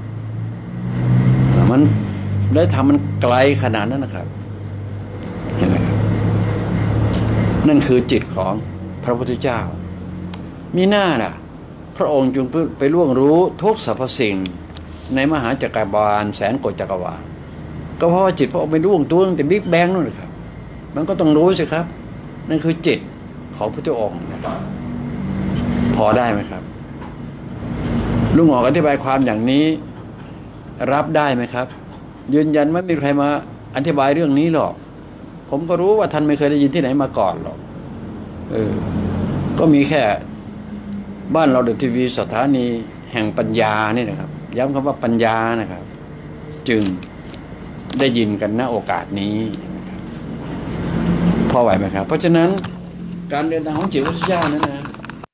มันได้ทำมันไกลขนาดนั้นนะครับเห็นไหมครับนั่นคือจิตของพระพุทธเจ้ามีหน้าล่ะพระองค์จึงไปล่วงรู้ทุกสรรพสิ่งในมหาจักรวาลแสนโกฏจักรวาลก็เพราะว่าจิตพระองค์ไปล่วงตัวตั้งแต่บิ๊กแบงนู่นนะครับมันก็ต้องรู้สิครับนั่นคือจิตของพระองค์นะครับพอได้ไหมครับลุงหมออธิบายความอย่างนี้รับได้ไหมครับยืนยันไม่มีใครมาอธิบายเรื่องนี้หรอกผมก็รู้ว่าท่านไม่เคยได้ยินที่ไหนมาก่อนหรอกเออก็มีแค่บ้านเราเดอะทีวีสถานีแห่งปัญญานี่นะครับย้ำคำว่าปัญญานะครับจึงได้ยินกันณโอกาสนี้นะครับพอไหวไหมครับเพราะฉะนั้นการเดินทางของจิตวิทยานั้นนะ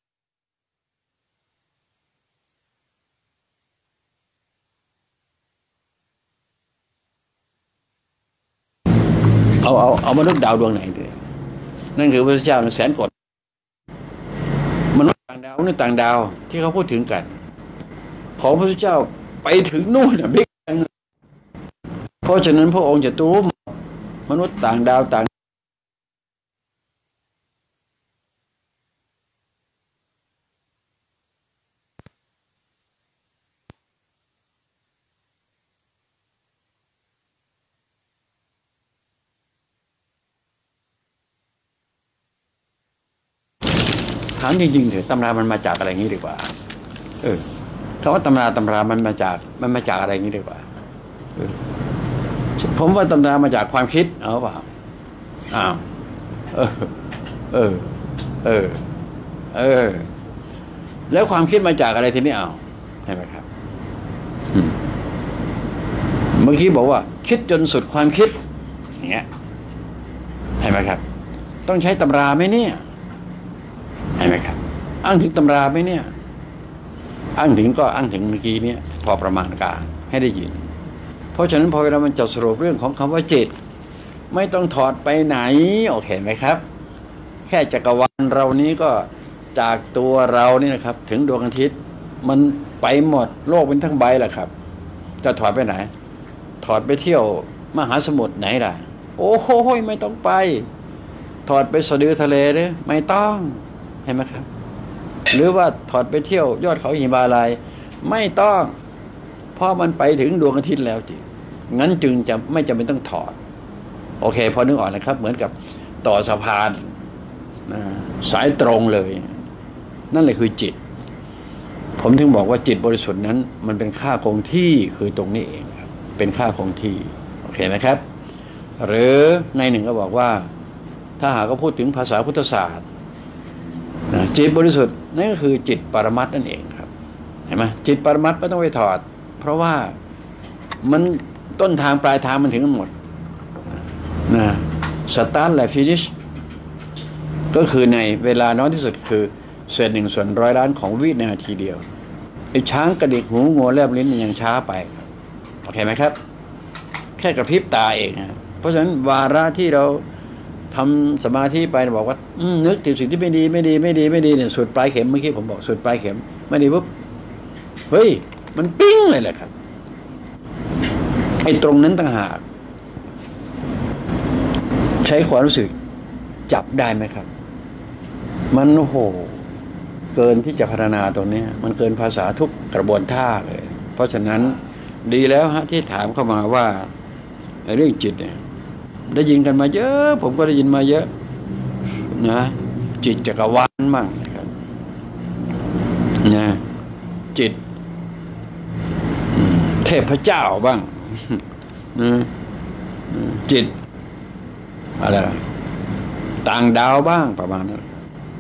เอาเอาเอามนุษย์ดาวดวงไหนเลยนั่นคือพระเจ้าแสนโกฏมนุษย์ต่างดาวนี่ต่างดาวที่เขาพูดถึงกันของพระเจ้าไปถึงนู่นนะบิ๊กแบงเพราะฉะนั้นพระองค์จะรู้มนุษย์ต่างดาวต่างถามจริงๆเถอะตำรามันมาจากอะไรงี้ดีกว่าเออคำว่าตำราตำรามันมาจากมันมาจากอะไรงี้ดีกว่าเออผมว่าตำรามาจากความคิดเอาเปล่าอ้าวเออเออเออเออแล้วความคิดมาจากอะไรทีนี้เอาใช่ไหมครับเมื่อกี้บอกว่าคิดจนสุดความคิดอย่างเงี้ยใช่ไหมครับต้องใช้ตำราไหมเนี่ยเห็นไหมครับอ้างถึงตำราไหมเนี่ยอ้างถึงก็อ้างถึงเมื่อกี้เนี่ยพอประมาณการให้ได้ยินเพราะฉะนั้นพอเวลามันจะสรุปเรื่องของคำว่าจิตไม่ต้องถอดไปไหนโอเคไหมครับแค่จักรวาลเรานี้ก็จากตัวเรานี่นะครับถึงดวงอาทิตย์มันไปหมดโลกเป็นทั้งใบแหละครับจะถอดไปไหนถอดไปเที่ยวมหาสมุทรไหนล่ะโอ้โหไม่ต้องไปถอดไปสะดือทะเลเลยไม่ต้องเห็นไหมครับหรือว่าถอดไปเที่ยวยอดเขาหิมาลัยไม่ต้องเพราะมันไปถึงดวงอาทิตย์แล้วจิงั้นจึงจะไม่จำเป็นต้องถอดโอเคพอนึกออกนะครับเหมือนกับต่อสะพานนะสายตรงเลยนั่นแหละคือจิตผมถึงบอกว่าจิตบริสุทธิ์นั้นมันเป็นค่าคงที่คือตรงนี้เองครับเป็นค่าคงที่โอเคนะครับหรือในหนึ่งก็บอกว่าถ้าหากก็พูดถึงภาษาพุทธศาสตร์จิตบริสุทธิ์นั่นก็คือจิตปรมัตถ์นั่นเองครับเห็นไหมจิตปรมัตถ์ไม่ต้องไปถอดเพราะว่ามันต้นทางปลายทางมันถึงกันหมดนะสตาร์ทและฟินิชก็คือในเวลาน้อยที่สุดคือเศษหนึ่งส่วนร้อยล้านของวินาทีเดียวไอ้ช้างกระดิกหูงอแลบลิ้นยังช้าไปครับโอเคไหมครับแค่กระพริบตาเองนะเพราะฉะนั้นวาระที่เราทำสมาธิไปบอกว่านึกถึงสิ่งที่ไม่ดีไม่ดีไม่ดีไม่ดีเนี่ยสุดปลายเข็มเมื่อกี้ผมบอกสุดปลายเข็มไม่ดีปุ๊บเฮ้ยมันปิ้งเลยแหละครับไอ้ตรงนั้นต่างหากใช้ความรู้สึกจับได้ไหมครับมันโอ้โหเกินที่จะพัฒนาตรงนี้มันเกินภาษาทุกกระบวนท่าเลยเพราะฉะนั้นดีแล้วฮะที่ถามเข้ามาว่าเรื่องจิตเนี่ยได้ยินกันมาเยอะผมก็ได้ยินมาเยอะนะจิตจักรวาลมั่งนะครับนะจิตเทพเจ้าบ้างนะจิตอะไรต่างดาวบ้างประมาณนั้น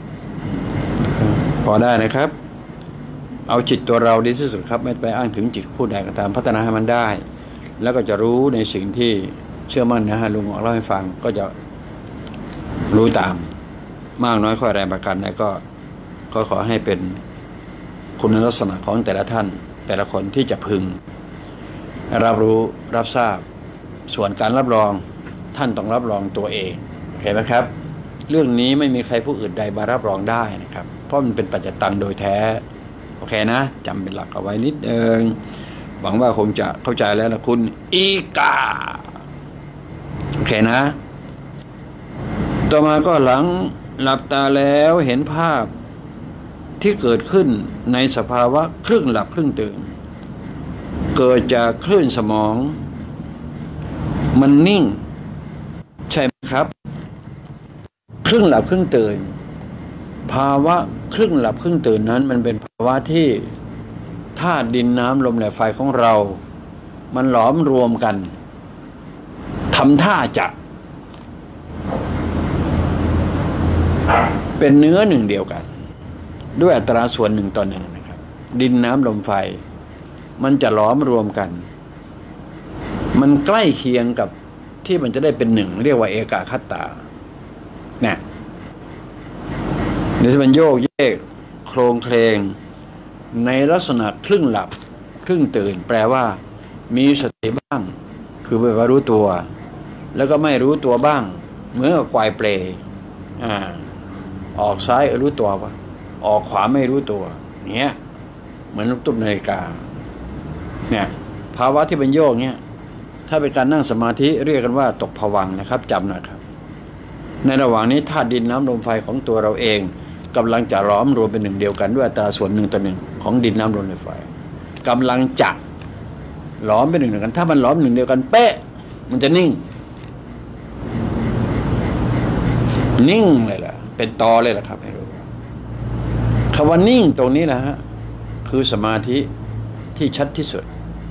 พอได้นะครับเอาจิตตัวเราดีที่สุดครับไม่ไปอ้างถึงจิตผู้ใดก็ตามพัฒนาให้มันได้แล้วก็จะรู้ในสิ่งที่เชื่อมั่นนะฮะลุงเล่าให้ฟังก็จะรู้ตามมากน้อยข้อแรงประการใดก็ก็ขอให้เป็นคุณลักษณะของแต่ละท่านแต่ละคนที่จะพึงรับรู้รับทราบส่วนการรับรองท่านต้องรับรองตัวเองโอเคไหมครับเรื่องนี้ไม่มีใครผู้อื่นใดมารับรองได้นะครับเพราะมันเป็นปัจจตังโดยแท้โอเคนะจำเป็นหลักเอาไว้นิดเดิงหวังว่าคงจะเข้าใจแล้วนะคุณอีกาโอเคนะต่อมาก็หลังหลับตาแล้วเห็นภาพที่เกิดขึ้นในสภาวะครึ่งหลับครึ่งตื่นเกิดจากคลื่นสมองมันนิ่งใช่ไหมครับครึ่งหลับครึ่งตื่นภาวะครึ่งหลับครึ่งตื่นนั้นมันเป็นภาวะที่ธาตุดินน้ำลมและไฟของเรามันหลอมรวมกันทำท่าจะเป็นเนื้อหนึ่งเดียวกันด้วยอัตราส่วนหนึ่งต่อหนึ่งนะครับดินน้ำลมไฟมันจะหลอมรวมกันมันใกล้เคียงกับที่มันจะได้เป็นหนึ่งเรียกว่าเอกาคัตตาเนี่ยนี่มันโยกเยกโครงเคลงในลักษณะครึ่งหลับครึ่งตื่นแปลว่ามีสติบ้างคือแบบว่ารู้ตัวแล้วก็ไม่รู้ตัวบ้างเหมือนกับควายเปลอ่าออกซ้ายรู้ตัวปะออกขวาไม่รู้ตัวเนี้ยเหมือนลูกตุ้มนาฬิกาเนี่ยภาวะที่เป็นโยกเนี่ยถ้าเป็นการนั่งสมาธิเรียกกันว่าตกภวังค์นะครับจำหน่อยครับในระหว่างนี้ธาตุดินน้ำลมไฟของตัวเราเองกำลังจะล้อมรวมเป็นหนึ่งเดียวกันด้วยอัตราส่วนหนึ่งต่อหนึ่งของดินน้ำลมไฟกำลังจะล้อมเป็นหนึ่งเดียวกันถ้ามันล้อมหนึ่งเดียวกันเป๊ะมันจะนิ่งนิ่งเลยล่ะเป็นตอเลยล่ะครับให้รู้คำว่านิ่งตรงนี้นะฮะคือสมาธิที่ชัดที่สุด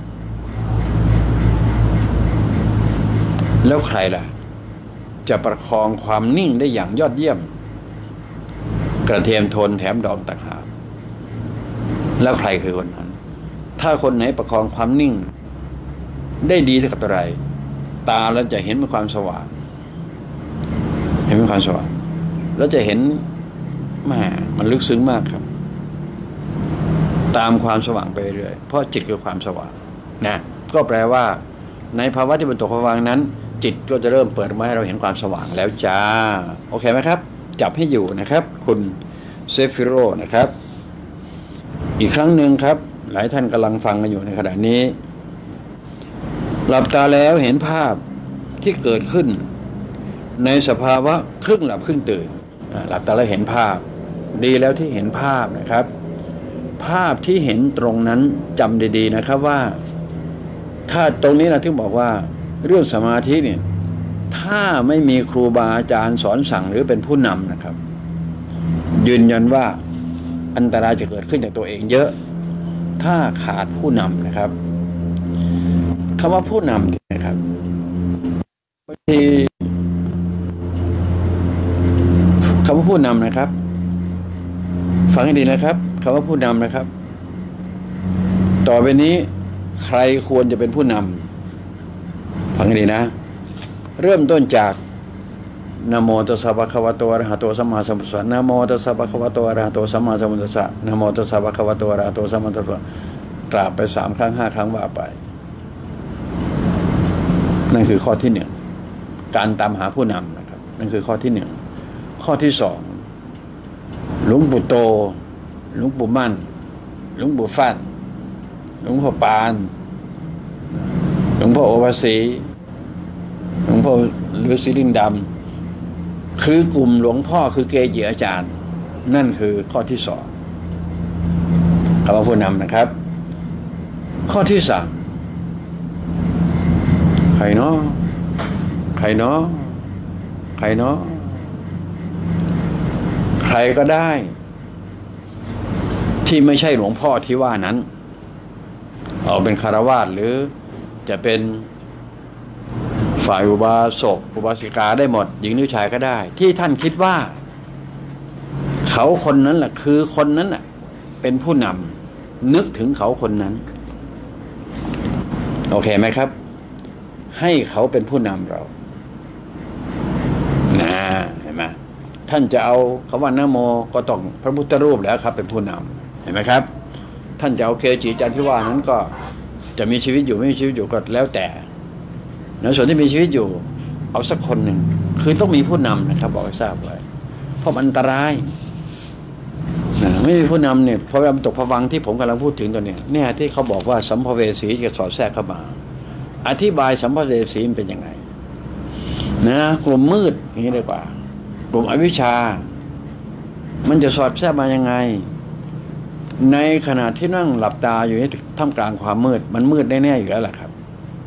แล้วใครล่ะจะประคองความนิ่งได้อย่างยอดเยี่ยมกระเทียมโทนแถมดอกต่างหากแล้วใครคือคนนั้นถ้าคนไหนประคองความนิ่งได้ดีเท่ากับอะไรตาเราจะเห็นเป็นความสว่างเห็นเป็นความสว่างแล้วจะเห็นแหมมันลึกซึ้งมากครับตามความสว่างไปเรื่อยเพราะจิตคือความสว่างนะก็แปลว่าในภาวะที่เป็นตกภวังค์นั้นจิตก็จะเริ่มเปิดมาให้เราเห็นความสว่างแล้วจ้าโอเคไหมครับจับให้อยู่นะครับคุณเซฟิโรนะครับอีกครั้งหนึ่งครับหลายท่านกำลังฟังกันอยู่ในขณะนี้หลับตาแล้วเห็นภาพที่เกิดขึ้นในสภาวะครึ่งหลับครึ่งตื่นหลับตาแล้วเห็นภาพดีแล้วที่เห็นภาพนะครับภาพที่เห็นตรงนั้นจำดีๆนะครับว่าถ้าตรงนี้นะที่บอกว่าเรื่องสมาธิเนี่ยถ้าไม่มีครูบาอาจารย์สอนสั่งหรือเป็นผู้นำนะครับยืนยันว่าอันตรายจะเกิดขึ้นจากตัวเองเยอะถ้าขาดผู้นำนะครับคำว่าผู้นำนะครับบางทีคำว่าผู้นำนะครับฟังให้ดีนะครับคำว่าผู้นำนะครับต่อไปนี้ใครควรจะเป็นผู้นำฟังให้ดีนะเริ่มต้นจากนะโมตัสสะภะคะวะโตอะระหะโตสัมมาสัมพุทธัสสะนะโมตัสสะภะคะวะโตอะระหะโตสัมมาสัมพุทธัสสะนะโมตัสสะภะคะวะโตอะระหะโตสัมมาสัมพุทธัสสะกราบไปสามครั้งห้าครั้งว่าไปนั่นคือข้อที่หนึ่งการตามหาผู้นำนะครับนั่นคือข้อที่หนึ่งข้อที่สองหลวงปู่โตหลวงปู่มั่นหลวงปู่ฟั่นหลวงพ่อปานหลวงพ่อโอวาสีหลวงพ่อฤาษีลิงดำคือกลุ่มหลวงพ่อคือเกจิอาจารย์นั่นคือข้อที่สองคำว่าผู้นำนะครับข้อที่สามใครเนาะใครเนาะใครเนาะใครก็ได้ทที่ไม่ใช่หลวงพ่อที่ว่านั้นเอาเป็นคฤหัสถ์หรือจะเป็นฝ่ายอุบาสกอุบาสิกาได้หมดหญิงหรือชายก็ได้ที่ท่านคิดว่าเขาคนนั้นแหละคือคนนั้นแหละเป็นผู้นำนึกถึงเขาคนนั้นโอเคไหมครับให้เขาเป็นผู้นำเรานะเห็นไหมท่านจะเอาคำว่านะโมก็ต้องพระพุทธรูปแล้วครับเป็นผู้นำเห็นไหมครับท่านจะเอาเกจิอาจารย์ที่ว่านั้นก็จะมีชีวิตอยู่ไม่มีชีวิตอยู่ก็แล้วแต่ในส่วนที่มีชีวิตอยู่เอาสักคนหนึ่งคือต้องมีผู้นำนะครับบอกให้ทราบไว้เพราะมันอันตรายนะไม่มีผู้นำเนี่ยพอเราตกผวังค์ที่ผมกำลังพูดถึงตัวเนี้ยเนี่ยที่เขาบอกว่าสัมภเวสีจะสอดแทรกเข้ามาอธิบายสัมภเวสีมันเป็นยังไงนะกลุ่มมืดอย่างนี้ดีกว่ากลุ่มอวิชชามันจะสอดแทรกมายังไงในขณะที่นั่งหลับตาอยู่ในท่ามกลางความมืดมันมืดแน่ๆอยู่แล้วแหละครับ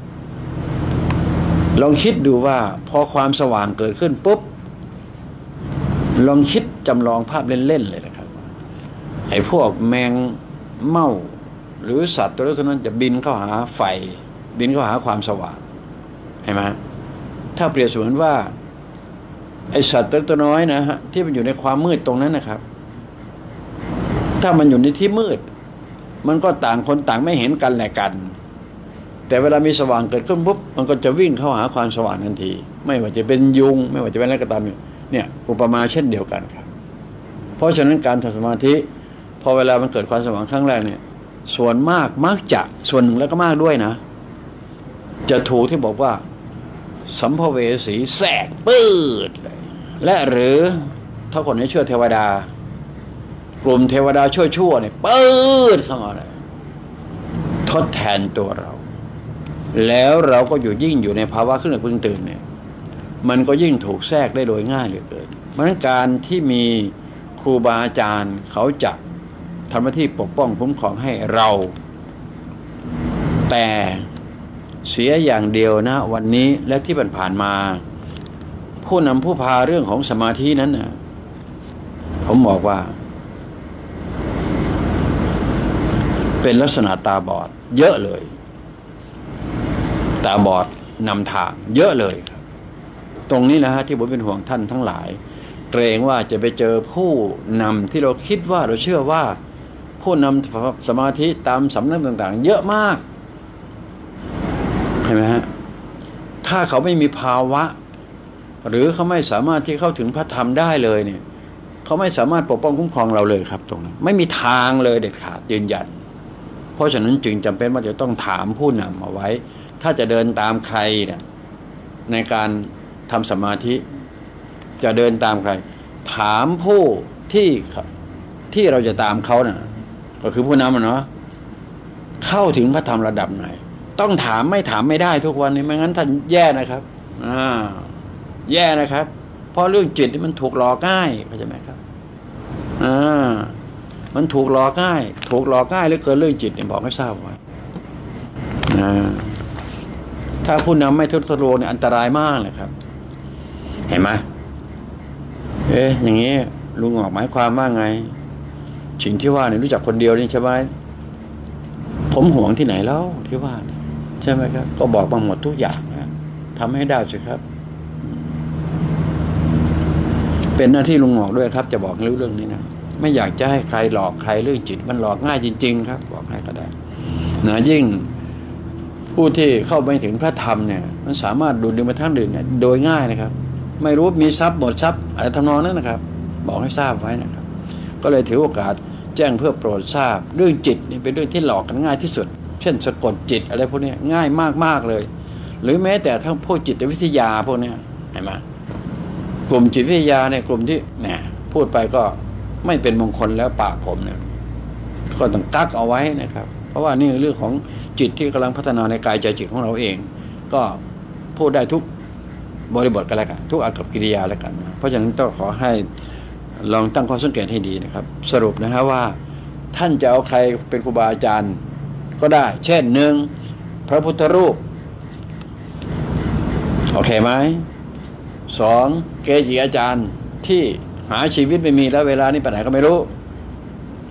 ลองคิดดูว่าพอความสว่างเกิดขึ้นปุ๊บลองคิดจำลองภาพเล่นๆเลยนะครับไอ้พวกแมงเม่าหรือสัตว์ตัวเล็กตัวนั้นจะบินเข้าหาไฟบินเข้าหาความสว่างเห็นไหมถ้าเปรียบเสมือนว่าไอ้สัตว์ตัวน้อยนะฮะที่มันอยู่ในความมืดตรงนั้นนะครับถ้ามันอยู่ในที่มืดมันก็ต่างคนต่างไม่เห็นกันแหละกันแต่เวลามีสว่างเกิดขึ้นปุ๊บมันก็จะวิ่งเข้าหาความสว่างทันทีไม่ว่าจะเป็นยุงไม่ว่าจะเป็นอะไรก็ตามเนี่ยอุปมาเช่นเดียวกันครับเพราะฉะนั้นการทำสมาธิพอเวลามันเกิดความสว่างครั้งแรกเนี่ยส่วนมากมักจะส่วนหนึ่งแล้วก็มากด้วยนะจะถูกที่บอกว่าสัมภเวสีแทรกปืดเลยและหรือถ้าคนให้เชื่อเทวดากลุ่มเทวดาชั่วๆเนี่ยปืดเข้ามาเลยทดแทนตัวเราแล้วเราก็อยู่ยิ่งอยู่ในภาวะขึ้นพึ่งตื่นเนี่ยมันก็ยิ่งถูกแทรกได้โดยง่ายเหลือเกินเพราะฉะนั้นการที่มีครูบาอาจารย์เขาจะทำหน้าที่ปกป้องคุ้มครองให้เราแต่เสียอย่างเดียวนะวันนี้และที่ผ่านมาผู้นำผู้พาเรื่องของสมาธินั้นนะผมบอกว่าเป็นลักษณะตาบอดเยอะเลยตาบอดนำทางเยอะเลยครับตรงนี้นะฮะที่ผมเป็นห่วงท่านทั้งหลายเกรงว่าจะไปเจอผู้นำที่เราคิดว่าเราเชื่อว่าผู้นำสมาธิตามสำนักต่างๆเยอะมากเห็นไหมฮะถ้าเขาไม่มีภาวะหรือเขาไม่สามารถที่เข้าถึงพระธรรมได้เลยเนี่ยเขาไม่สามารถปกป้องคุ้มครองเราเลยครับตรงนั้นไม่มีทางเลยเด็ดขาดยืนยันเพราะฉะนั้นจึงจำเป็นว่าจะต้องถามผู้นำเอาไว้ถ้าจะเดินตามใครเนี่ยในการทำสมาธิจะเดินตามใครถามผู้ที่ที่เราจะตามเขาน่ะก็คือผู้นำเนาะเข้าถึงพระธรรมระดับไหนต้องถามไม่ถามไม่ได้ทุกวันนี้ไม่งั้นท่านแย่นะครับอ่าแย่นะครับเพราะเรื่องจิตนี่มันถูกหลอกง่ายเข้าใจไหมครับอ่ามันถูกหลอกง่ายถูกหลอกง่ายเหลือเกินเรื่องจิตเนี่ยบอกให้ทราบไว้อ่าถ้าผู้นำไม่ทุตโรเนี่ยอันตรายมากเลยครับเห็นไหมเอ๊ะอย่างนี้ลุงออกหมายความว่าไงสิ่งที่ว่าเนี่ยรู้จักคนเดียวนี่ใช่ไหมผมห่วงที่ไหนแล้วที่ว่าเนี่ยใช่ไหมครับก็บอกมาหมดทุกอย่างนะทำให้ได้สิครับเป็นหน้าที่ลุงหอกด้วยครับจะบอกรู้เรื่องนี้นะไม่อยากจะให้ใครหลอกใครเรื่องจิตมันหลอกง่ายจริงๆครับบอกให้ก็ได้นะยิ่งผู้ที่เข้าไปถึงพระธรรมเนี่ยมันสามารถดูดดึงมาทั้งดื่นเนี่ยโดยง่ายนะครับไม่รู้มีทรัพย์หมดทรัพย์อะไรทำนองนั้นนะครับบอกให้ทราบไว้นะครับก็เลยถือโอกาสแจ้งเพื่อโปรดทราบเรื่องจิตนี่เป็นเรื่องที่หลอกกันง่ายที่สุดเช่นสะกดจิตอะไรพวกนี้ง่ายมากๆเลยหรือแม้แต่ทั้งพวกจิตวิทยาพวกนี้เห็นไหมกลุ่มจิตวิทยาเนี่ยกลุ่มที่เนี่ยพูดไปก็ไม่เป็นมงคลแล้วปากผมเนี่ยก็ต้องกักเอาไว้นะครับเพราะว่านี่เรื่องของจิตที่กำลังพัฒนาในกายใจจิตของเราเองก็พูดได้ทุกบริบทกันแล้วกันทุกอากัปกิริยาแล้วกันเพราะฉะนั้นต้องขอให้ลองตั้งข้อสังเกตให้ดีนะครับสรุปนะฮะว่าท่านจะเอาใครเป็นครูบาอาจารย์ก็ได้เช่นหนึ่งพระพุทธรูปโอเคไหมสองเกจิอาจารย์ที่หาชีวิตไม่มีแล้วเวลานี้ไปไหนก็ไม่รู้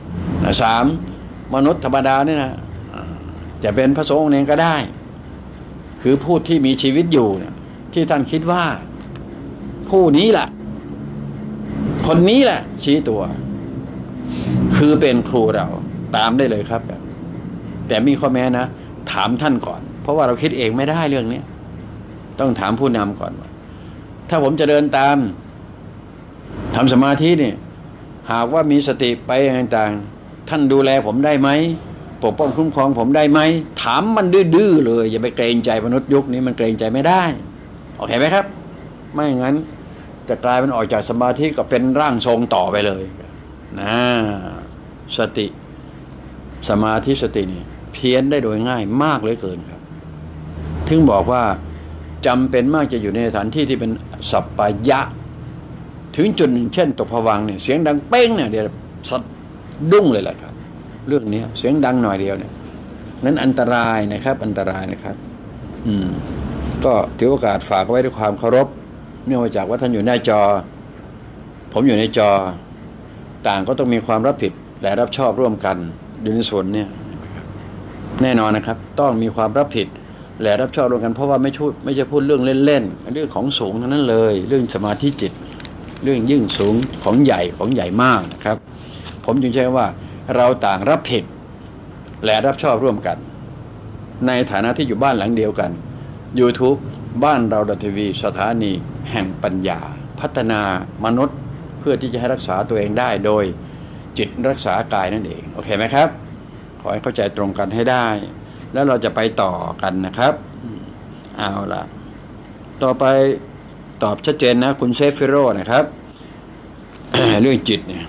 สามมนุษย์ธรรมดาเนี่ยนะจะเป็นพระสงฆ์องค์เองก็ได้คือผู้ที่มีชีวิตอยู่เนี่ยที่ท่านคิดว่าผู้นี้แหละคนนี้แหละชี้ตัวคือเป็นครูเราตามได้เลยครับแต่มีข้อแม้นะถามท่านก่อนเพราะว่าเราคิดเองไม่ได้เรื่องนี้ต้องถามผู้นำก่อนว่าถ้าผมจะเดินตามทำสมาธินี่หากว่ามีสติไปต่างๆท่านดูแลผมได้ไหมปกป้องคุ้มครองผมได้ไหมถามมันดื้อๆเลยอย่าไปเกรงใจมนุษย์ยุคนี้มันเกรงใจไม่ได้โอเคไหมครับไม่งั้นจะกลายเป็นออกจากสมาธิก็เป็นร่างทรงต่อไปเลยนะสติสมาธิสตินี่เพี้ยนได้โดยง่ายมากเลยเกินครับถึงบอกว่าจำเป็นมากจะอยู่ในสถานที่ที่เป็นสัปปายะถึงจุดหนึ่งเช่นตกผวังค์เนี่ยเสียงดังเป้งเนี่ยเดี๋ยวสัดดุ้งเลยแหละครับเรื่องนี้เสียงดังหน่อยเดียวเนี่ยนั้นอันตรายนะครับอันตรายนะครับอืมก็ถือโอกาสฝากไว้ด้วยความเคารพเนื่องจากว่าท่านอยู่หน้าจอผมอยู่ในจอต่างก็ต้องมีความรับผิดและรับชอบร่วมกันอยู่ในส่วนเนี่ยแน่นอนนะครับต้องมีความรับผิดและรับชอบร่วมกันเพราะว่าไม่พูดไม่จะพูดเรื่องเล่นๆเรื่องของสูงทั้งนั้นเลยเรื่องสมาธิจิตเรื่องยิ่งสูงของใหญ่ของใหญ่มากนะครับผมจึงใช้ว่าเราต่างรับผิดและรับชอบร่วมกันในฐานะที่อยู่บ้านหลังเดียวกัน YouTube บ้านเราทีวีสถานีแห่งปัญญาพัฒนามนุษย์เพื่อที่จะให้รักษาตัวเองได้โดยจิตรักษากายนั่นเองโอเคไหมครับขอให้เข้าใจตรงกันให้ได้แล้วเราจะไปต่อกันนะครับเอาล่ะต่อไปตอบชัดเจนนะคุณเซฟิโรนะครับ เรื่องจิตเนี่ย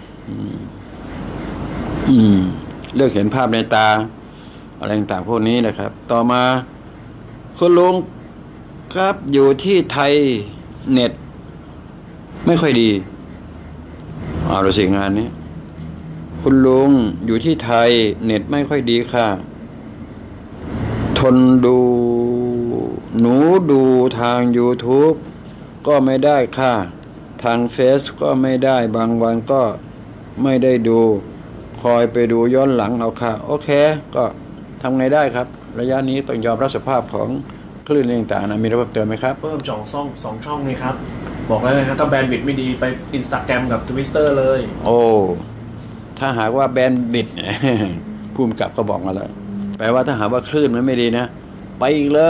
อืมเลือกเห็นภาพในตาอะไรต่างๆพวกนี้นะครับต่อมาคุณลุงครับอยู่ที่ไทยเน็ตไม่ค่อยดีเอาละสิงานนี้คุณลุงอยู่ที่ไทยเน็ตไม่ค่อยดีค่ะทนดูหนูดูทาง YouTube ก็ไม่ได้ค่ะทางเฟซก็ไม่ได้บางวันก็ไม่ได้ดูคอยไปดูย้อนหลังเอาค่ะโอเคก็ทำไงได้ครับระยะนี้ต้องยอมรับสภาพของคลื่นต่างๆนะมีระบบเติมไหมครับเพิ่มสองช่องสองช่องนี่ครับบอกแล้วนะครับถ้าแบนด์วิดต์ไม่ดีไป Instagram กับ Twitter เลยโอ้ถ้าหากว่าแบนด์วิดต์ผู้กำกับก็บอกมาแล้วแปลว่าถ้าหากว่าคลื่นมันไม่ดีนะไปอีกเลย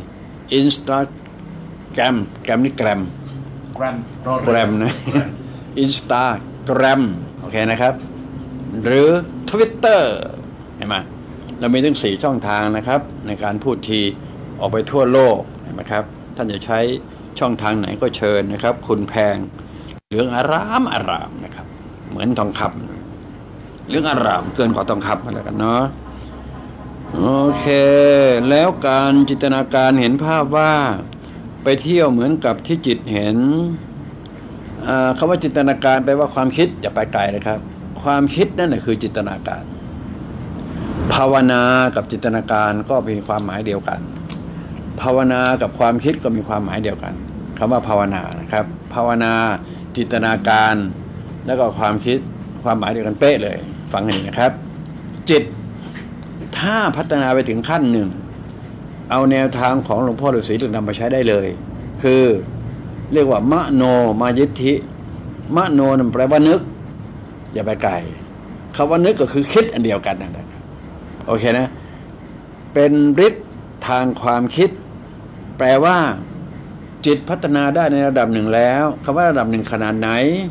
Instagram แกรมนี่แกรมแกรมแกรมนะ Instagram โอเคนะครับหรือ Twitter เห็นไหมเรามีถึงสี่ช่องทางนะครับในการพูดทีออกไปทั่วโลกเห็นไหมครับท่านจะใช้ช่องทางไหนก็เชิญนะครับคุณแพงเหลืองอารามอารามนะครับเหมือนทองคำเหลืองอารามเกินกว่าทองคำมาแล้วกันเนาะโอเคแล้วการจินตนาการเห็นภาพว่าไปเที่ยวเหมือนกับที่จิตเห็นคำว่าจินตนาการแปลว่าความคิดอย่าไปไกลนะครับความคิดนั่นแหละคือจินตนาการภาวนากับจินตนาการก็มีความหมายเดียวกันภาวนากับความคิดก็มีความหมายเดียวกันคำว่าภาวนานะครับภาวนาจินตนาการแล้วก็ความคิดความหมายเดียวกันเป๊ะเลยฟังให้ดีนะครับจิตถ้าพัฒนาไปถึงขั้นหนึ่งเอาแนวทางของหลวงพ่อฤาษีถึงนำมาใช้ได้เลยคือเรียกว่ามโนมายิทธิมโนนั่นแปลว่านึกอย่าไปไกลคำว่านึกก็คือคิดอันเดียวกันนะครับโอเคนะเป็นฤทธิ์ทางความคิดแปลว่าจิตพัฒนาได้ในระดับหนึ่งแล้วคำว่าระดับหนึ่งขนาดไหน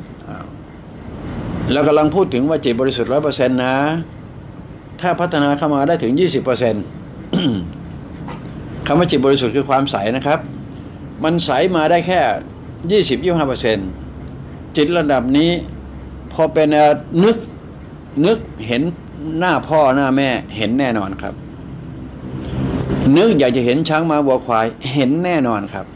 เรากำลังพูดถึงว่าจิตบริสุทธิ์ ร้อยเปอร์เซ็นต์ นะถ้าพัฒนาเข้ามาได้ถึง ยี่สิบเปอร์เซ็นต์ คำว่าจิตบริสุทธิ์คือความใสนะครับมันใสมาได้แค่ ยี่สิบถึงยี่สิบห้าเปอร์เซ็นต์ จิตระดับนี้พอเป็นนึกนึกเห็นหน้าพ่อหน้าแม่เห็นแน่นอนครับนึกอยากจะเห็นช้างม้าวัวควายเห็นแน่นอนครับ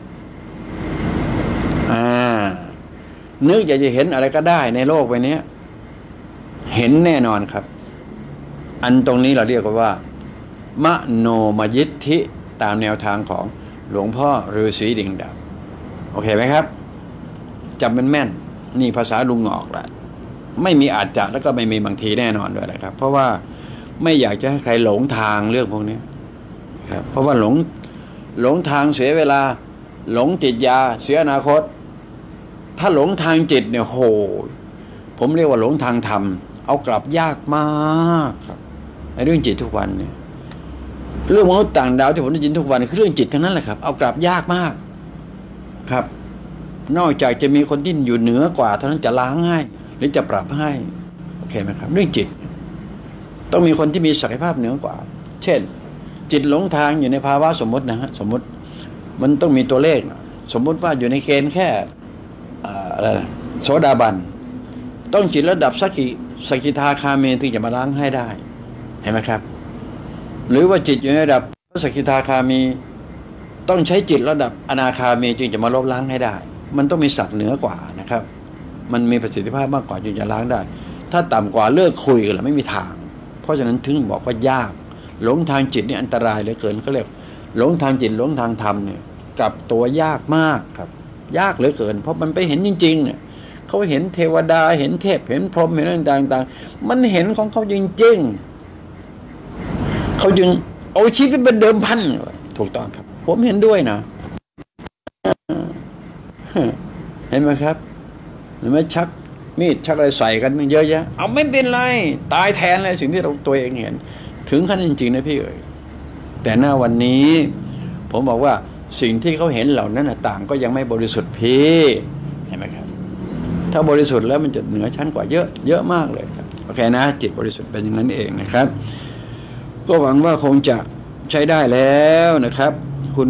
อ่านึกอยากจะเห็นอะไรก็ได้ในโลกใบนี้เห็นแน่นอนครับอันตรงนี้เราเรียกว่ามโนมยิทธิตามแนวทางของหลวงพ่อฤาษีดิ่งดำโอเคไหมครับจำเป็นแม่นนี่ภาษาลุงงอกแหละไม่มีอาจจะแล้วก็ไม่มีบางทีแน่นอนด้วยนะครับเพราะว่าไม่อยากจะให้ใครหลงทางเรื่องพวกนี้ครับเพราะว่าหลงหลงทางเสียเวลาหลงจิตยาเสียอนาคตถ้าหลงทางจิตเนี่ยโหผมเรียกว่าหลงทางธรรมเอากลับยากมากครับในเรื่องจิตทุกวันเนี่ยเรื่องมนุษย์ต่างดาวที่ผมได้ยินทุกวันคือเรื่องจิตทั้งนั้นแหละครับเอากลับยากมากครับนอกจากจะมีคนที่อยู่เหนือกว่าเท่านั้นจะล้างให้หรือจะปรับให้โอเคไหมครับเรื่องจิตต้องมีคนที่มีศักยภาพเหนือกว่าเช่นจิตหลงทางอยู่ในภาวะสมมตินะฮะสมมติมันต้องมีตัวเลขนะสมมติว่าอยู่ในเกณฑ์แค่อะไรนะโสดาบันต้องจิตระดับสักกิสกิทาคามีถึงจะมาล้างให้ได้เห็นไหมครับหรือว่าจิตอยู่ในระดับสกิทาคามีต้องใช้จิตระดับอนาคามีจึงจะมาลบล้างให้ได้มันต้องมีศักดิ์เหนือกว่านะครับมันมีประสิทธิภาพมากกว่าจึงจะล้างได้ถ้าต่ำกว่าเลิกคุยกันแล้วไม่มีทางเพราะฉะนั้นถึงบอกว่ายากหลงทางจิตนี่อันตรายเหลือเกินเขาเรียกหลงทางจิตหลงทางธรรมเนี่ยกับตัวยากมากครับยากเหลือเกินเพราะมันไปเห็นจริงๆเนี่ยเขาเห็นเทวดาเห็นเทพเห็นพรหมเห็นอะไรต่างๆมันเห็นของเขาจริงๆเขาจึงเอาชีวิตเป็นเดิมพันถูกต้องครับผมเห็นด้วยนะเห็นไหมครับเห็นไหมชักมีดชักอะไรใส่กันมันเยอะแยะเอาไม่เป็นไรตายแทนเลยสิ่งที่เราตัวเองเห็นถึงขั้นจริงๆนะพี่เอ๋ยแต่หน้าวันนี้ผมบอกว่าสิ่งที่เขาเห็นเหล่านั้นต่างก็ยังไม่บริสุทธิ์พี่เห็นไหมครับถ้าบริสุทธิ์แล้วมันจะเหนือชั้นกว่าเยอะเยอะมากเลยครับโอเคนะจิตบริสุทธิ์เป็นอย่างนั้นเองนะครับก็หวังว่าคงจะใช้ได้แล้วนะครับคุณ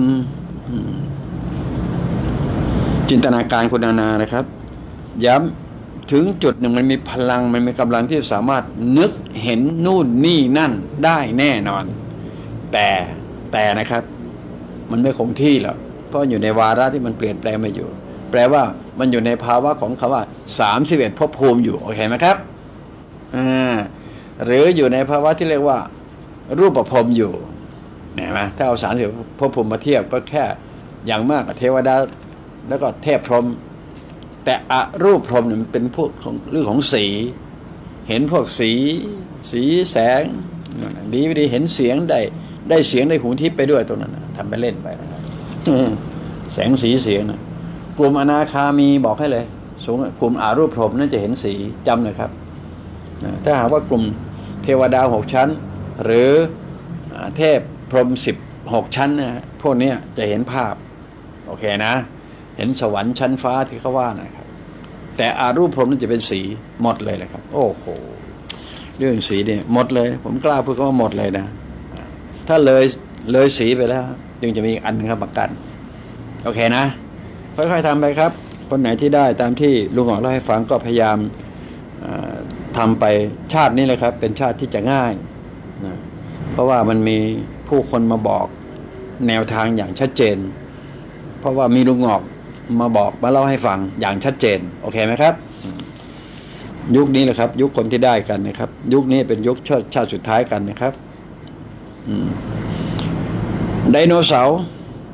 จินตนาการคุณนานานะครับย้ำถึงจุดหนึ่งมันมีพลังมันมีกำลังที่สามารถนึกเห็นนู่นนี่นั่นได้แน่นอนแต่แต่นะครับมันไม่คงที่หรอกเพราะอยู่ในวาระที่มันเปลี่ยนแปลงมาอยู่แปลว่ามันอยู่ในภาวะของคำว่าสามสิบเอ็ดภพภูมิอยู่โอเคไหมครับอ่าหรืออยู่ในภาวะที่เรียกว่ารูปภพอยู่เห็นไหมถ้าเอาสามสิบภพภูมิมาเทียบก็แค่อย่างมากเทวดาแล้วก็เทพพรหมแต่อรูปพรหมเนี่ยมันเป็นพวกของเรื่องของสีเห็นพวกสีสีแสงดีไม่ดีเห็นเสียงได้ได้เสียงได้หูทิพย์ไปด้วยตรงนั้นทำไปเล่นไปนะครับแสงสีเสียงนะกลุ่มอนาคามีบอกให้เลยสูงกลุ่มอารูปพรหมนั่นจะเห็นสีจำเลยครับถ้าหากว่ากลุ่มเทวดาหกชั้นหรือเทพพรหมสิบหกชั้นนะพวกนี้จะเห็นภาพโอเคนะเห็นสวรรค์ชั้นฟ้าที่เขาว่านะครับแต่อารูปพรหมนั่นจะเป็นสีหมดเลยนะครับโอ้โหเรื่องสีเนี่ยหมดเลยผมกล้าพูดว่าหมดเลยนะถ้าเลยเลยสีไปแล้วจึงจะมีอันนึงครับประกันโอเคนะค่อยๆทำไปครับคนไหนที่ได้ตามที่ลุงหงอเล่าให้ฟังก็พยายามทำไปชาตินี้เลยครับเป็นชาติที่จะง่ายนะเพราะว่ามันมีผู้คนมาบอกแนวทางอย่างชัดเจนเพราะว่ามีลุงหงอกมาบอกมาเล่าให้ฟังอย่างชัดเจนโอเคไหมครับยุคนี้แหละครับยุคคนที่ได้กันนะครับยุคนี้เป็นยุคชาติชาติสุดท้ายกันนะครับไดโนเสาร์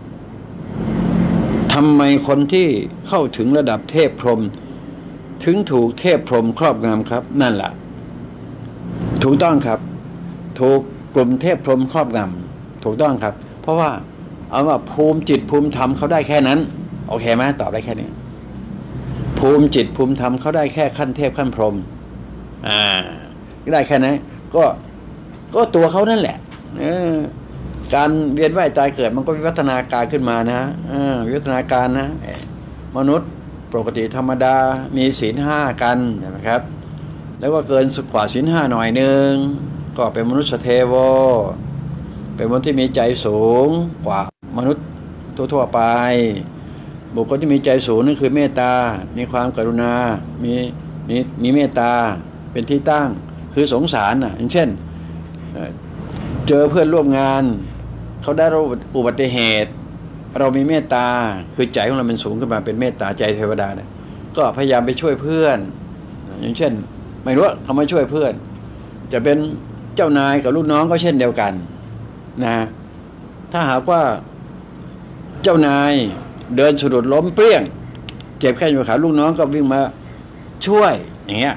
ทำไมคนที่เข้าถึงระดับเทพพรหมถึงถูกเทพพรหมครอบงำครับนั่นแหละถูกต้องครับถูกกลุ่มเทพพรหมครอบงำถูกต้องครับเพราะว่าเอาว่าภูมิจิตภูมิธรรมเขาได้แค่นั้นโอเคไหมตอบได้แค่นี้ภูมิจิตภูมิธรรมเขาได้แค่ขั้นเทพขั้นพรหมอ่าได้แค่นั้นก็ก็ตัวเขานั่นแหละเออการเวียนว่ายตายเกิดมันก็วิวัฒนาการขึ้นมานะเออวิวัฒนาการนะมนุษย์ปกติธรรมดามีศีลห้ากันนะครับแล้วก็เกินสุดกว่าศีลห้าหน่อยนึงก็เป็นมนุษย์เทโวเป็นมนุษย์ที่มีใจสูงกว่ามนุษย์ทั่วๆไปบุคคลที่มีใจสูงนั่นคือเมตตามีความกรุณามีมีมีเมตตาเป็นที่ตั้งคือสงสารน่ะอย่างเช่นเจอเพื่อนร่วมงานเขาได้รับอุบัติเหตุเรามีเมตตาคือใจของเราเป็นสูงขึ้นมาเป็นเมตตาใจเทวดาเนี่ยก็พยายามไปช่วยเพื่อนอย่างเช่นไม่รู้เขามาช่วยเพื่อนจะเป็นเจ้านายกับลูกน้องก็เช่นเดียวกันนะถ้าหากว่าเจ้านายเดินสะดุดล้มเปรี้ยงเจ็บแค่อยู่ขาลูกน้องก็วิ่งมาช่วยอย่างเงี้ย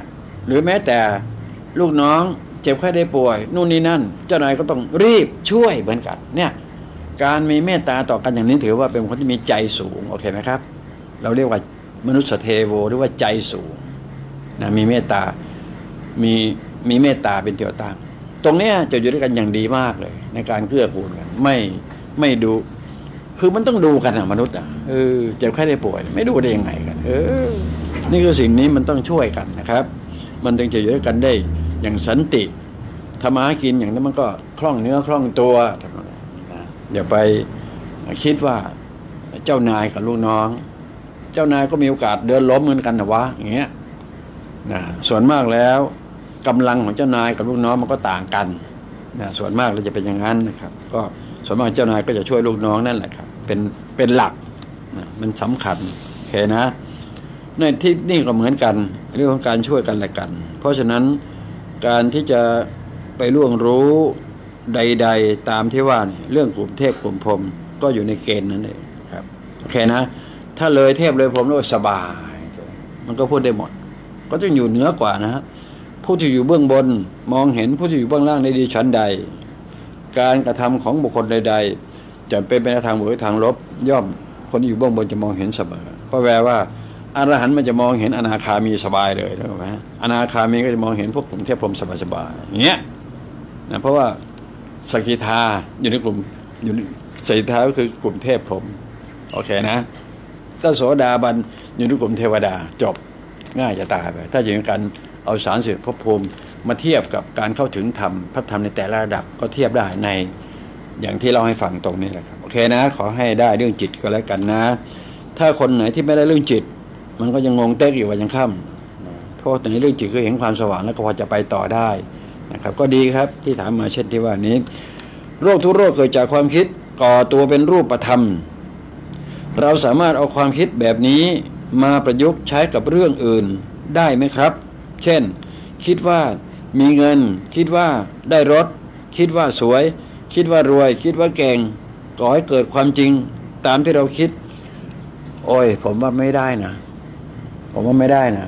หรือแม้แต่ลูกน้องเจ็บไข้ได้ป่วยนู่นนี่นั่นเจ้านายก็ต้องรีบช่วยเหมือนกันเนี่ยการมีเมตตาต่อกันอย่างนี้ถือว่าเป็นคนที่มีใจสูงโอเคไหมครับเราเรียกว่ามนุษย์เทโวหรือว่าใจสูงนะมีเมตตามีมีเมตตาเป็นตัวตั้งตรงนี้จะอยู่ด้วยกันอย่างดีมากเลยในการเกื้อกูลกันไม่ไม่ดูคือมันต้องดูกันนะมนุษย์อ่ะเออเจ็บไข้ได้ป่วยไม่ดูได้ยังไงกันเออนี่คือสิ่งนี้มันต้องช่วยกันนะครับมันจึงจะอยู่ด้วยกันได้อย่างสันติทำมาหากินอย่างนั้นมันก็คล่องเนื้อคล่องตัวนะอย่าไปคิดว่าเจ้านายกับลูกน้องเจ้านายก็มีโอกาสเดินล้มเหมือนกันนะวะอย่างเงี้ยนะส่วนมากแล้วกำลังของเจ้านายกับลูกน้องมันก็ต่างกันนะส่วนมากเราจะเป็นอย่างนั้นนะครับก็ส่วนมากเจ้านายก็จะช่วยลูกน้องนั่นแหละครับเป็นเป็นหลักนะมันสำคัญโอเคนะในที่นี่ก็เหมือนกันเรื่องของการช่วยกันและกันเพราะฉะนั้นการที่จะไปล่วงรู้ใดๆตามที่ว่าเนี่ยเรื่องกลุ่มเทพกลุ่มพรหมก็อยู่ในเกณฑ์นั้นเองครับโอเคนะถ้าเลยเทพเลยพรหมแล้วสบายมันก็พูดได้หมดก็ต้องอยู่เหนือกว่านะฮะผู้ที่อยู่เบื้องบนมองเห็นผู้ที่อยู่เบื้องล่างในดีชั้นใดการกระทำของบุคคลใดๆจะเป็นไปในทางบวกหรือทางลบย่อมคนที่อยู่เบื้องบนจะมองเห็นเสมอเพราะแปลว่าอรหันต์มันจะมองเห็นอนาคามีสบายเลยถูกไหมอนาคามีก็จะมองเห็นพวกกลุ่มเทพพรหมสบายๆอย่างเงี้ยนะเพราะว่าสกิทาอยู่ในกลุ่มอยู่สกิทาก็คือกลุ่มเทพพรหมโอเคนะถ้าโสดาบันอยู่ในกลุ่มเทวดาจบง่ายจะตายไปถ้าอย่างกันเอาสารสิบภพภูมิมาเทียบกับการเข้าถึงธรรมพระธรรมในแต่ละระดับก็เทียบได้ในอย่างที่เราให้ฟังตรงนี้แหละครับโอเคนะขอให้ได้เรื่องจิตก็แล้วกันนะถ้าคนไหนที่ไม่ได้เรื่องจิตมันก็ยังงงเต๊กอยู่ว่ายังค่ำเพราะในเรื่องจิตคือเห็นความสว่างแล้วก็พอจะไปต่อได้นะครับก็ดีครับที่ถามมาเช่นที่ว่านี้โรคทุกโรคเกิดจากความคิดก่อตัวเป็นรูปธรรมเราสามารถเอาความคิดแบบนี้มาประยุกต์ใช้กับเรื่องอื่นได้ไหมครับเช่นคิดว่ามีเงินคิดว่าได้รถคิดว่าสวยคิดว่ารวยคิดว่าเก่งก่อให้เกิดความจริงตามที่เราคิดโอ้ยผมว่าไม่ได้นะผมว่าไม่ได้นะ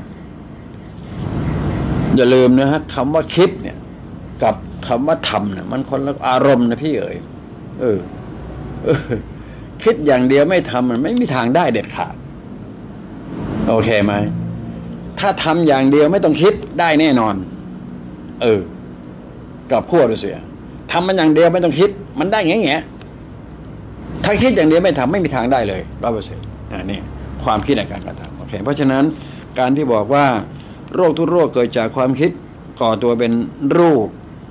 อย่าลืมนะฮะคำว่าคิดเนี่ยกับคำว่าทำเนี่ยมันคนละอารมณ์นะพี่เอ๋ยเออเออคิดอย่างเดียวไม่ทำมันไม่มีทางได้เด็ดขาดโอเคไหมถ้าทำอย่างเดียวไม่ต้องคิดได้แน่นอนเออกลับขั้วดูเสียทำมันอย่างเดียวไม่ต้องคิดมันได้แง่แง่ถ้าคิดอย่างเดียวไม่ทำไม่มีทางได้เลยร้อยเปอร์เซ็นต์อ่านี่ความคิดในการกระทำโอเคเพราะฉะนั้นการที่บอกว่าโรคทุกโรคเกิดจากความคิดก่อตัวเป็นรูป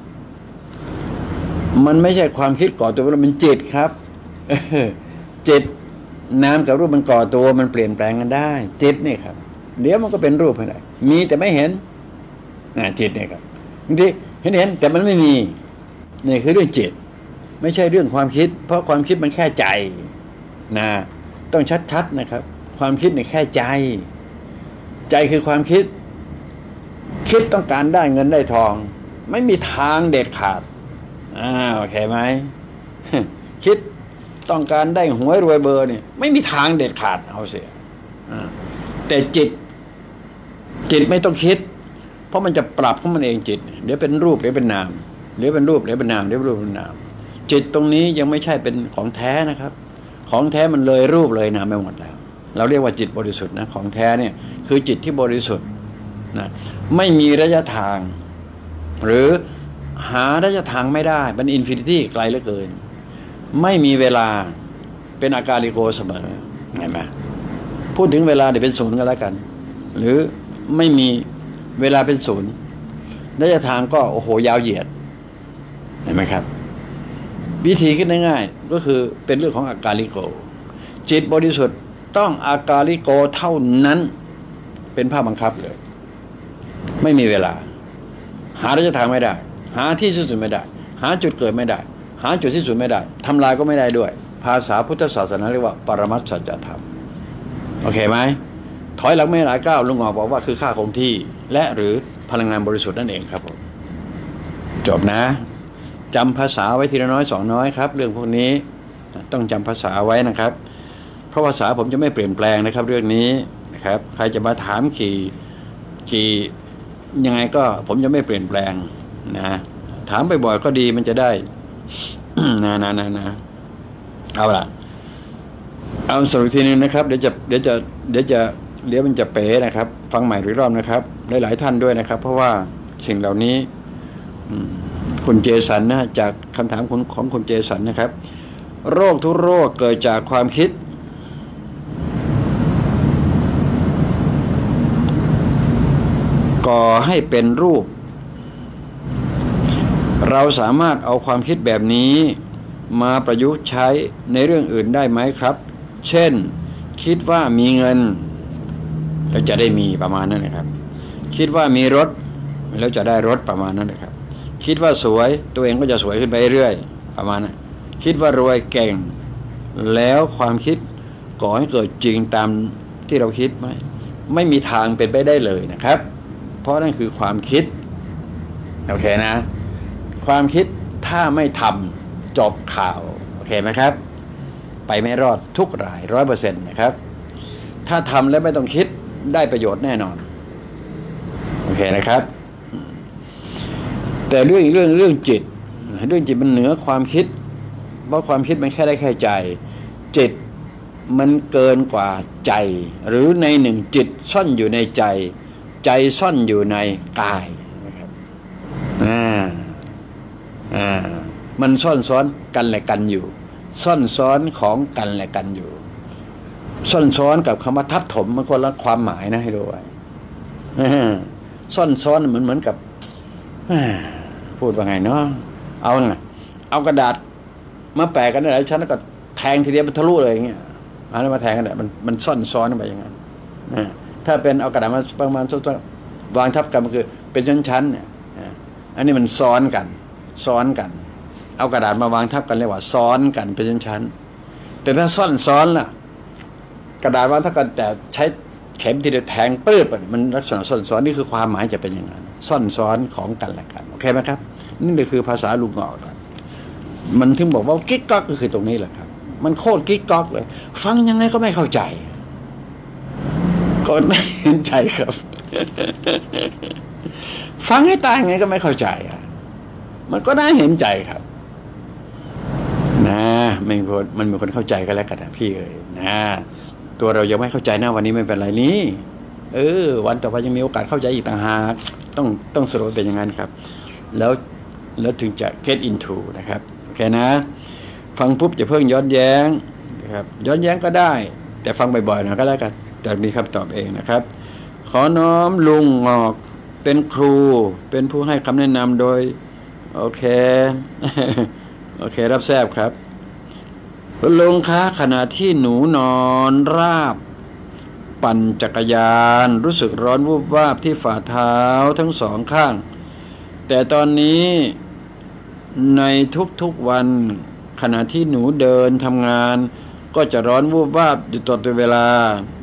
มันไม่ใช่ความคิดก่อตัวเป็นจิตครับจิตน้ำกับรูปมันก่อตัวมันเปลี่ยนแปลงกันได้จิตนี่ครับเดี๋ยวมันก็เป็นรูปให้ได้มีแต่ไม่เห็นนะจิตนี่ครับบางทีเห็นเห็นแต่มันไม่มีนี่คือเรื่องจิตไม่ใช่เรื่องความคิดเพราะความคิดมันแค่ใจนะต้องชัดๆนะครับความคิดนี่แค่ใจใจคือความคิดคิดต้องการได้เงินได้ทองไม่มีทางเด็ดขาดอ่าโอเคไหม คิดต้องการได้หวยรวยเบอร์เนี่ยไม่มีทางเด็ดขาดเอาเสียแต่จิตจิตไม่ต้องคิดเพราะมันจะปรับของมันเองจิตเดี๋ยวเป็นรูปเดี๋ยวเป็นนามเดี๋ยวเป็นรูปเดี๋ยวเป็นนามเดี๋ยวเป็นรูปเป็นนามจิตตรงนี้ยังไม่ใช่เป็นของแท้นะครับของแท้มันเลยรูปเลยนามไปหมดแล้วเราเรียกว่าจิตบริสุทธิ์นะของแท้เนี่ยคือจิตที่บริสุทธิ์นะไม่มีระยะทางหรือหาระยะทางไม่ได้เป็นอินฟินิตี้ไกลเหลือเกินไม่มีเวลาเป็นอากาลิโกเสมอเห็นไหมพูดถึงเวลาเดี๋ยวเป็นศูนย์กันแล้วกันหรือไม่มีเวลาเป็นศูนย์ระยะทางก็โอ้โหยาวเหยียดเห็นไหมครับวิธีคิดง่ายๆก็คือเป็นเรื่องของอากาลิโกจิตบริสุทธิ์ต้องอากาลิโกเท่านั้นเป็นภาคบังคับเลยไม่มีเวลาหาระยะทางไม่ได้หาที่สิ้นสุดไม่ได้หาจุดเกิดไม่ได้หาจุดสิ้นสุดไม่ได้ทำลายก็ไม่ได้ด้วยภาษาพุทธศาสนาเรียกว่าปรมัตถสัจธรรมโอเคไหมถอยหลังไม่หลายก้าวลุงหงอบอกว่าคือค่าคงที่และหรือพลังงานบริสุทธิ์นั่นเองครับผมจบนะจำภาษาไว้ทีละน้อยสองน้อยครับเรื่องพวกนี้ต้องจำภาษาไว้นะครับเพราะภาษาผมจะไม่เปลี่ยนแปลงนะครับเรื่องนี้นะครับใครจะมาถามกี่กี่ยังไงก็ผมจะไม่เปลี่ยนแปลงนะถามบ่อยๆก็ดีมันจะได้ นะนะนะนะเอาล่ะเอาสรุปทีนึงนะครับเดี๋ยวจะเดี๋ยวจะเดี๋ยวจะเดี๋ยวมันจะเป๋นะครับฟังใหม่อีกรอบนะครับหลายๆท่านด้วยนะครับเพราะว่าสิ่งเหล่านี้คุณเจสันนะจากคำถามของของคุณเจสันนะครับโรคทุกโรคเกิดจากความคิดก่อให้เป็นรูปเราสามารถเอาความคิดแบบนี้มาประยุกต์ใช้ในเรื่องอื่นได้ไหมครับเช่นคิดว่ามีเงินแล้วจะได้มีประมาณนั้นนะครับคิดว่ามีรถแล้วจะได้รถประมาณนั้นนะครับคิดว่าสวยตัวเองก็จะสวยขึ้นไปเรื่อยประมาณนั้นคิดว่ารวยเก่งแล้วความคิดก่อให้เกิดจริงตามที่เราคิดไหมไม่มีทางเป็นไปได้เลยนะครับเพราะนั่นคือความคิดโอเคนะความคิดถ้าไม่ทำจบข่าวโอเคไหมครับไปไม่รอดทุกรายร้อยเปอร์เซ็นต์นะครับถ้าทำแล้วไม่ต้องคิดได้ประโยชน์แน่นอนโอเคนะครับแต่เรื่องอีกเรื่องเรื่องจิตเรื่องจิตมันเหนือความคิดเพราะความคิดมันแค่ได้แค่ใจจิตมันเกินกว่าใจหรือในหนึ่งจิตซ่อนอยู่ในใจใจซ่อนอยู่ในกายนะครับอ่าอ่ามันซ่อนซ้อนกันและกันอยู่ซ่อนซ้อนของกันและกันอยู่ซ่อนซ้อนกับคำว่าทับถมมันคนละความหมายนะให้รู้ไว้ซ่อนซ้อนเหมือนเหมือนกับพูดว่าไงเนาะเอาไงเอากระดาษมาแปะกันหลายชั้นแล้วก็แทงทีเดียวมันทะลุเลยอย่างเงี้ยอันนั้นมาแทงกันเนี่ยมันมันซ่อนซ้อนไปอย่างนั้นถ้าเป็นเอากระดาษมาประมาณซ้อนวางทับกันมันคือเป็นชั้นๆเนี่ยอันนี้มันซ้อนกันซ้อนกันเอากระดาษมาวางทับกันเรียกว่าซ้อนกันเป็นชั้นๆแต่ถ้าซ่อนซ้อนล่ะกระดาษวางทับกันแต่ใช้เข็มทีเดียวแทงปื้ดมันลักษณะซ่อนซ้อนนี่คือความหมายจะเป็นอย่างนั้นซ่อนซ้อนของกันและกันโอเคไหมครับนี่คือภาษาลุงงอกมันถึงบอกว่ากิ๊กก๊อกก็คือตรงนี้แหละครับมันโคตรกิ๊กก๊อกเลยฟังยังไงก็ไม่เข้าใจก็ไม่เห็นใจครับฟังให้ตายยังไงก็ไม่เข้าใจอ่ะมันก็น่าเห็นใจครับนะไม่มีคนมันมีคนเข้าใจกันแล้วกันนะพี่เอ๋ยนะตัวเรายังไม่เข้าใจนะวันนี้ไม่เป็นไรนี้เออวันต่อไปยังมีโอกาสเข้าใจอีกต่างหากต้องต้องสรุปเป็นอย่างนั้นครับแล้วแล้วถึงจะ get into นะครับโอเคนะฟังปุ๊บอย่าเพิ่งย้อนแย้งนะครับย้อนแย้งก็ได้แต่ฟังบ่อยๆนะก็แล้วกันจะมีคำตอบเองนะครับขอน้อมลุงงอกเป็นครูเป็นผู้ให้คำแนะนำโดยโอเค โอเครับแทราบครับลุงคะขณะที่หนูนอนราบปั่นจักรยานรู้สึกร้อนวูบวาบที่ฝ่าเท้าทั้งสองข้างแต่ตอนนี้ในทุกๆวันขณะที่หนูเดินทำงานก็จะร้อนวูบวาบอยู่ตลอดเวลา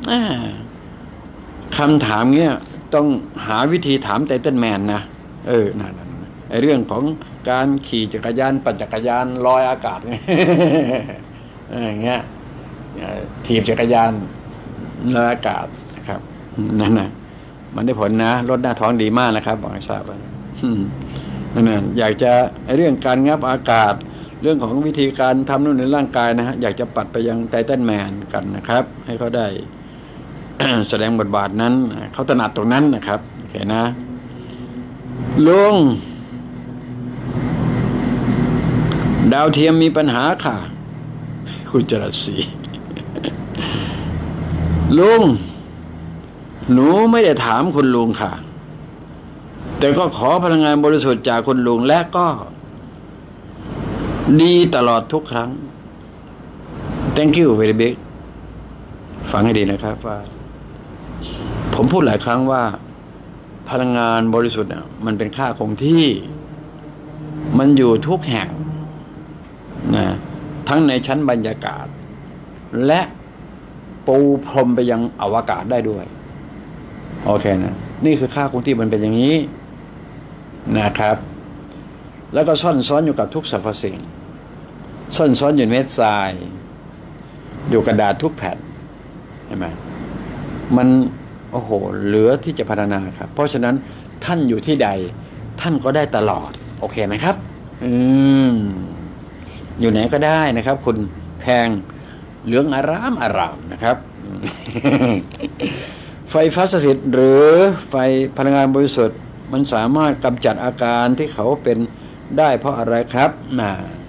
คำถามเนี้ยต้องหาวิธีถามไททันแมนนะเออนั่นไอเรื่องของการขี่จักรยานปั่นจักรยานลอยอากาศเนี่ยอย่างเงี้ยถีบจักรยานลอยอากาศนะครับนั่นนะมันได้ผลนะลดหน้าท้องดีมากนะครับบอกให้ทราบนั่นนะอยากจะไอเรื่องการงับอากาศเรื่องของวิธีการทำนู่นในร่างกายนะฮะอยากจะปัดไปยังไททันแมนกันนะครับให้เขาได้ แสดงบทบาทนั้นเขาถนัดตรงนั้นนะครับโอเคนะลุงดาวเทียมมีปัญหาค่ะคุณจรัสศรี ลุงหนูไม่ได้ถามคุณลุงค่ะแต่ก็ขอพลังงานบริสุทธิ์จากคุณลุงและก็ดีตลอดทุกครั้ง thank you very big ฟังให้ดีนะครับว่าผมพูดหลายครั้งว่าพลังงานบริสุทธิ์อ่ะมันเป็นค่าคงที่มันอยู่ทุกแห่งนะทั้งในชั้นบรรยากาศและปูพรมไปยังอวกาศได้ด้วยโอเคนะนี่คือค่าคงที่มันเป็นอย่างนี้นะครับแล้วก็ซ่อนซ้อนอยู่กับทุกสรรพสิ่งซ่อนซ้อนอยู่เม็ดทรายอยู่กระดาษทุกแผ่นใช่ไหมมันโอ้โหเหลือที่จะพัฒนาครับเพราะฉะนั้นท่านอยู่ที่ใดท่านก็ได้ตลอดโอเคไหมครับอืมอยู่ไหนก็ได้นะครับคุณแพงเหลืองอารามอารามนะครับ ไฟฟ้าสถิตหรือไฟพลังงานบริสุทธิ์มันสามารถกำจัดอาการที่เขาเป็นได้เพราะอะไรครับน่ะ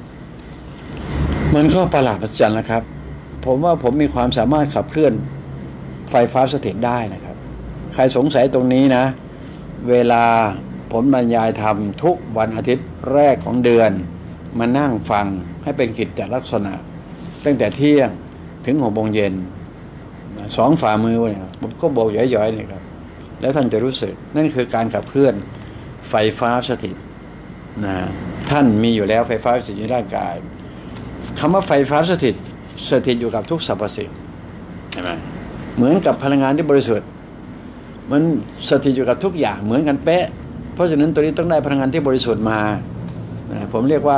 มันก็ประหลาดประหลาดนะครับผมว่าผมมีความสามารถขับเคลื่อนไฟฟ้าสถิตได้นะครับใครสงสัยตรงนี้นะเวลาผมบรรยายธรรมทุกวันอาทิตย์แรกของเดือนมานั่งฟังให้เป็นกิจลักษณะตั้งแต่เที่ยงถึงหกโมงเย็นสองฝ่ามือเนี่ยผมก็โบกย่อยๆเนี่ยครับแล้วท่านจะรู้สึกนั่นคือการขับเคลื่อนไฟฟ้าสถิตนะท่านมีอยู่แล้วไฟฟ้าสถิตในร่างกายคำว่าไฟฟ้าสถิตสถิตอยู่กับทุกสรรพสิ่งใช่ไหมเหมือนกับพลังงานที่บริสุทธิ์มันสถิตอยู่กับทุกอย่างเหมือนกันเป๊ะเพราะฉะนั้นตัวนี้ต้องได้พลังงานที่บริสุทธิ์มาผมเรียกว่า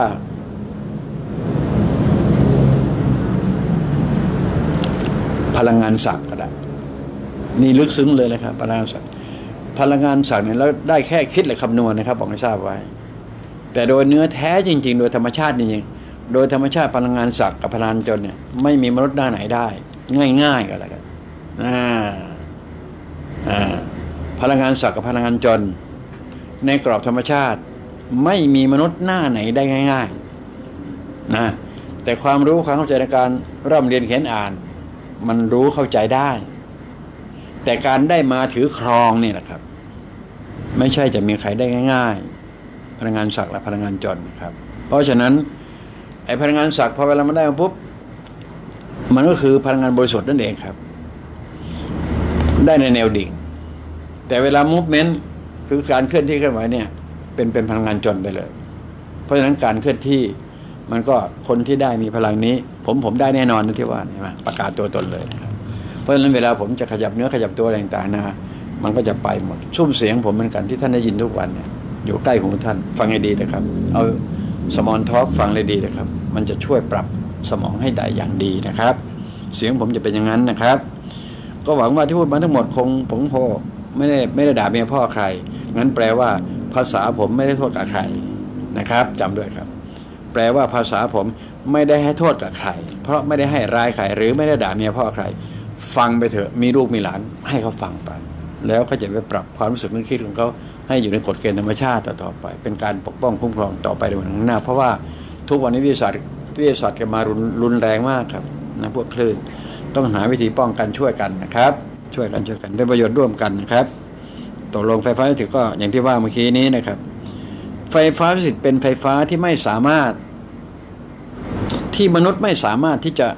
พลังงานศักดิ์ก็ได้นี่ลึกซึ้งเลยนะครับพลังงานศักดิ์พลังงานศักดิ์เนี่ยแล้วได้แค่คิดและคำนวณนะครับบอกให้ทราบไว้แต่โดยเนื้อแท้จริงๆโดยธรรมชาติจริงๆโดยธรรมชาติพลังงานศักดิ์กับพลังงานจนเนี่ยไม่มีมนุษย์หน้าไหนได้ง่ายๆก็แล้วกันอ่าอ่าพลังงานศักดิ์กับพลังงานจนในกรอบธรรมชาติไม่มีมนุษย์หน้าไหนได้ง่ายๆนะแต่ความรู้ความเข้าใจในการร่ำเรียนเขียนอ่านมันรู้เข้าใจได้แต่การได้มาถือครองนี่แหละครับไม่ใช่จะมีใครได้ง่ายๆพลังงานศักดิ์และพลังงานจนครับเพราะฉะนั้นไอ้พลังงานศักดิ์พอเวลามันได้มาปุ๊บมันก็คือพลังงานบริสุทธิ์นั่นเองครับได้ในแนวดิ่งแต่เวลา movement คือการเคลื่อนที่เคลื่อนไหวเนี่ยเป็นเป็นพลังงานจนไปเลยเพราะฉะนั้นการเคลื่อนที่มันก็คนที่ได้มีพลังนี้ผมผมได้แน่นอนนะที่ว่าใช่ไหมประกาศตัวตนเลยนะครับเพราะฉะนั้นเวลาผมจะขยับเนื้อขยับตัวอะไรต่างๆนะมันก็จะไปหมดซุ้มเสียงผมเหมือนกันที่ท่านได้ยินทุกวันเนี่ยอยู่ใกล้หูท่านฟังให้ดีนะครับเอาสมอลทอล์กฟังเลยดีนะครับมันจะช่วยปรับสมองให้ได้อย่างดีนะครับเสียงผมจะเป็นอย่างนั้นนะครับก็หวังว่าที่พูดมาทั้งหมดคงผมโพไม่ได้ไม่ได้ด่าเมียพ่อใครงั้นแปลว่าภาษาผมไม่ได้โทษกับใครนะครับจำด้วยครับแปลว่าภาษาผมไม่ได้ให้โทษกับใครเพราะไม่ได้ให้ร้ายใครหรือไม่ได้ด่าเมียพ่อใครฟังไปเถอะมีลูกมีหลานให้เขาฟังไปแล้วเขาจะไปปรับความรู้สึกนึกคิดของเขาให้อยู่ในกฎเกณฑ์ธรรมชาติต่อไปเป็นการปกป้องคุ้มครองต่อไปในวันข้างหน้าเพราะว่าทุกวันนี้วิทยาศาสตร์วิทยาศาสตร์กันมารุนรุนแรงมากครับนะพวกคลื่นต้องหาวิธีป้องกันช่วยกันนะครับช่วยกันช่วยกันเป็นประโยชน์ร่วมกันนะครับตกลงไฟฟ้าสถิตก็อย่างที่ว่าเมื่อกี้นี้นะครับไฟฟ้าสถิตเป็นไฟฟ้าที่ไม่สามารถที่มนุษย์ไม่สามารถที่จะ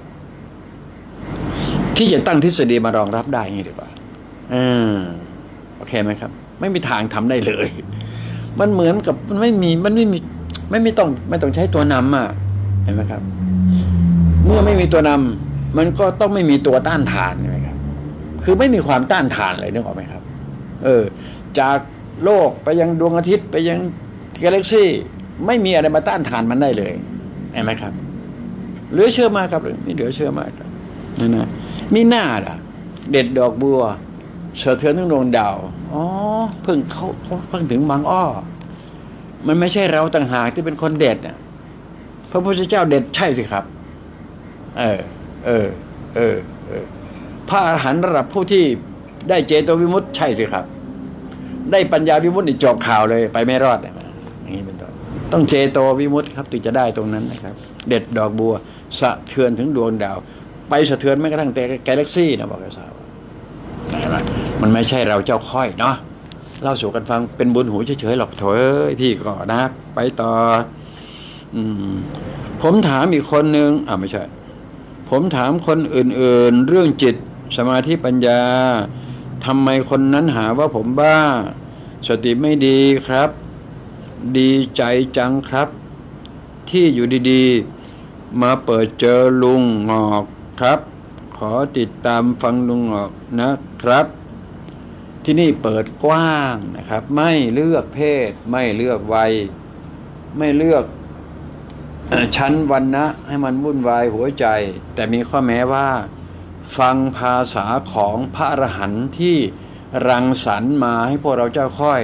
ที่จะตั้งทฤษฎีมารองรับได้งี้ดีกว่าอ่าโอเคไหมครับไม่มีทางทำได้เลยมันเหมือนกับมันไม่มีมันไม่มีไม่ไม่ต้องไม่ต้องใช้ตัวนำอ่ะเห็นไหมครับเมื่อไม่มีตัวนำมันก็ต้องไม่มีตัวต้านทานใช่ไหมครับคือไม่มีความต้านทานเลยนึกออกไหมครับเออจากโลกไปยังดวงอาทิตย์ไปยังกาแล็กซี่ไม่มีอะไรมาต้านทานมันได้เลยเห็นไหมครับเหลือเชื่อมากครับนี่เหลือเชื่อมากครับนั่นนะมีหน้าล่ะเด็ดดอกบัวเสะเทือนทั้งดวงดาวอ๋อเพิ่งเขาเขาเพิ่งถึงบางอ้อมันไม่ใช่เราต่างหากที่เป็นคนเด็ดน่ะพระพุทธเจ้าเด็ดใช่สิครับเออเออเออเออพระอรหันต์ระดับผู้ที่ได้เจโตวิมุตติใช่สิครับได้ปัญญาวิมุตติจบข่าวเลยไปไม่รอดอย่างนี้เป็นต้นต้องเจโตวิมุตติครับถึงจะได้ตรงนั้นนะครับเด็ดดอกบัวสะเทือนถึงดวงดาวไปสะเทือนแม้กระทั่งแต่กาแล็กซี่นะบอกให้ทราบนะมันไม่ใช่เราเจ้าค่อยเนาะเล่าสู่กันฟังเป็นบุญหูเฉยๆหรอกโถเอ้ยพี่ก็นะไปต่ออืมผมถามอีกคนนึงอ่าไม่ใช่ผมถามคนอื่นๆเรื่องจิตสมาธิปัญญาทำไมคนนั้นหาว่าผมบ้าสติไม่ดีครับดีใจจังครับที่อยู่ดีๆมาเปิดเจอลุงงอกครับขอติดตามฟังลุงงอกนะครับที่นี่เปิดกว้างนะครับไม่เลือกเพศไม่เลือกวัยไม่เลือกชั้นวรรณะให้มันวุ่นวายหัวใจแต่มีข้อแม้ว่าฟังภาษาของพระอรหันต์ที่รังสรรค์มาให้พวกเราเจ้าค่อย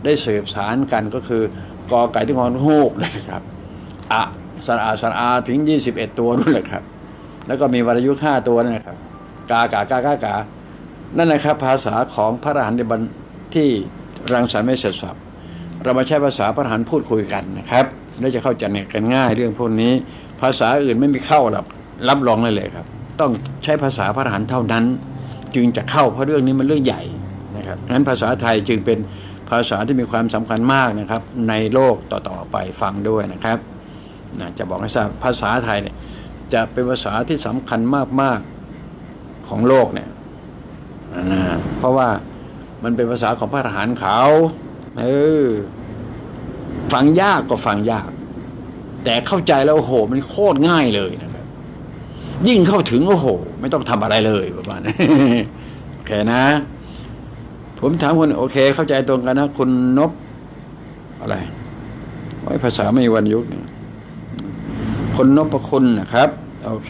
ได้สืบสารกันก็คือกอไก่ที่งอนฮูกนะครับอะสระอาสระอาถึงยี่สิบเอ็ดตัวนั่นแหละครับแล้วก็มีวรรณยุกต์ห้าตัวนั่นแหละครับกากากากากานั่นแหละครับภาษาของพระอรหันต์ที่รังสรรค์ไม่เสร็จสับเรามาใช้ภาษาพระอรหันต์พูดคุยกันนะครับแล้วจะเข้าใจกันง่ายเรื่องพวกนี้ภาษาอื่นไม่มีเข้าหรอกรับรองเลยเลยครับต้องใช้ภาษาพระอรหันต์เท่านั้นจึงจะเข้าเพราะเรื่องนี้มันเรื่องใหญ่นะครับงั้นภาษาไทยจึงเป็นภาษาที่มีความสำคัญมากนะครับในโลกต่อๆไปฟังด้วยนะครับนะจะบอกให้ทราบภาษาไทยเนี่ยจะเป็นภาษาที่สำคัญมากๆของโลกเนี่ยนะเพราะว่ามันเป็นภาษาของพระอรหันต์เขาเออฟังยากก็ฟังยากแต่เข้าใจแล้วโอ้โหมันโคตรง่ายเลยนะครับยิ่งเข้าถึงโอ้โหไม่ต้องทำอะไรเลยประมาณนี้โอเคนะผมถามคนโอเคเข้าใจตรงกันนะคุณนพอะไรไว้ภาษาไม่วันยุคเนี่ยคนนพประคุณนะครับโอเค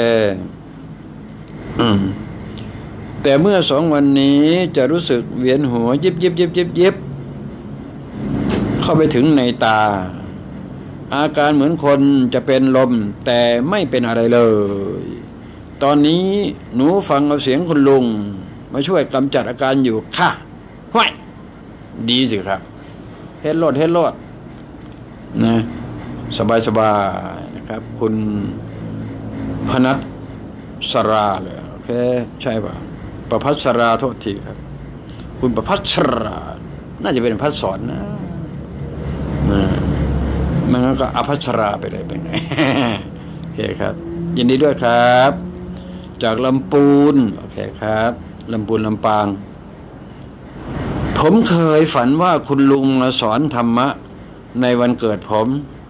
อืมแต่เมื่อสองวันนี้จะรู้สึกเวียนหัวยิบยิบยิบยิบยิบเข้าไปถึงในตาอาการเหมือนคนจะเป็นลมแต่ไม่เป็นอะไรเลยตอนนี้หนูฟังเอาเสียงคุณลุงมาช่วยกำจัดอาการอยู่ค่ะห้วยดีสิครับเฮ็ดโลดเฮ็ดโลดนะสบายสบายนะครับคุณพนัสสราเลยโอเคใช่ป่ะประพัสราโทษทีครับคุณประพัสราน่าจะเป็นพัสสอนนะนะมันก็อภัสราไปเลยเป็นไงโอเคครับยินดีด้วยครับจากลำพูนโอเคครับลำพูนลำปางผมเคยฝันว่าคุณลุงมาสอนธรรมะในวันเกิดผม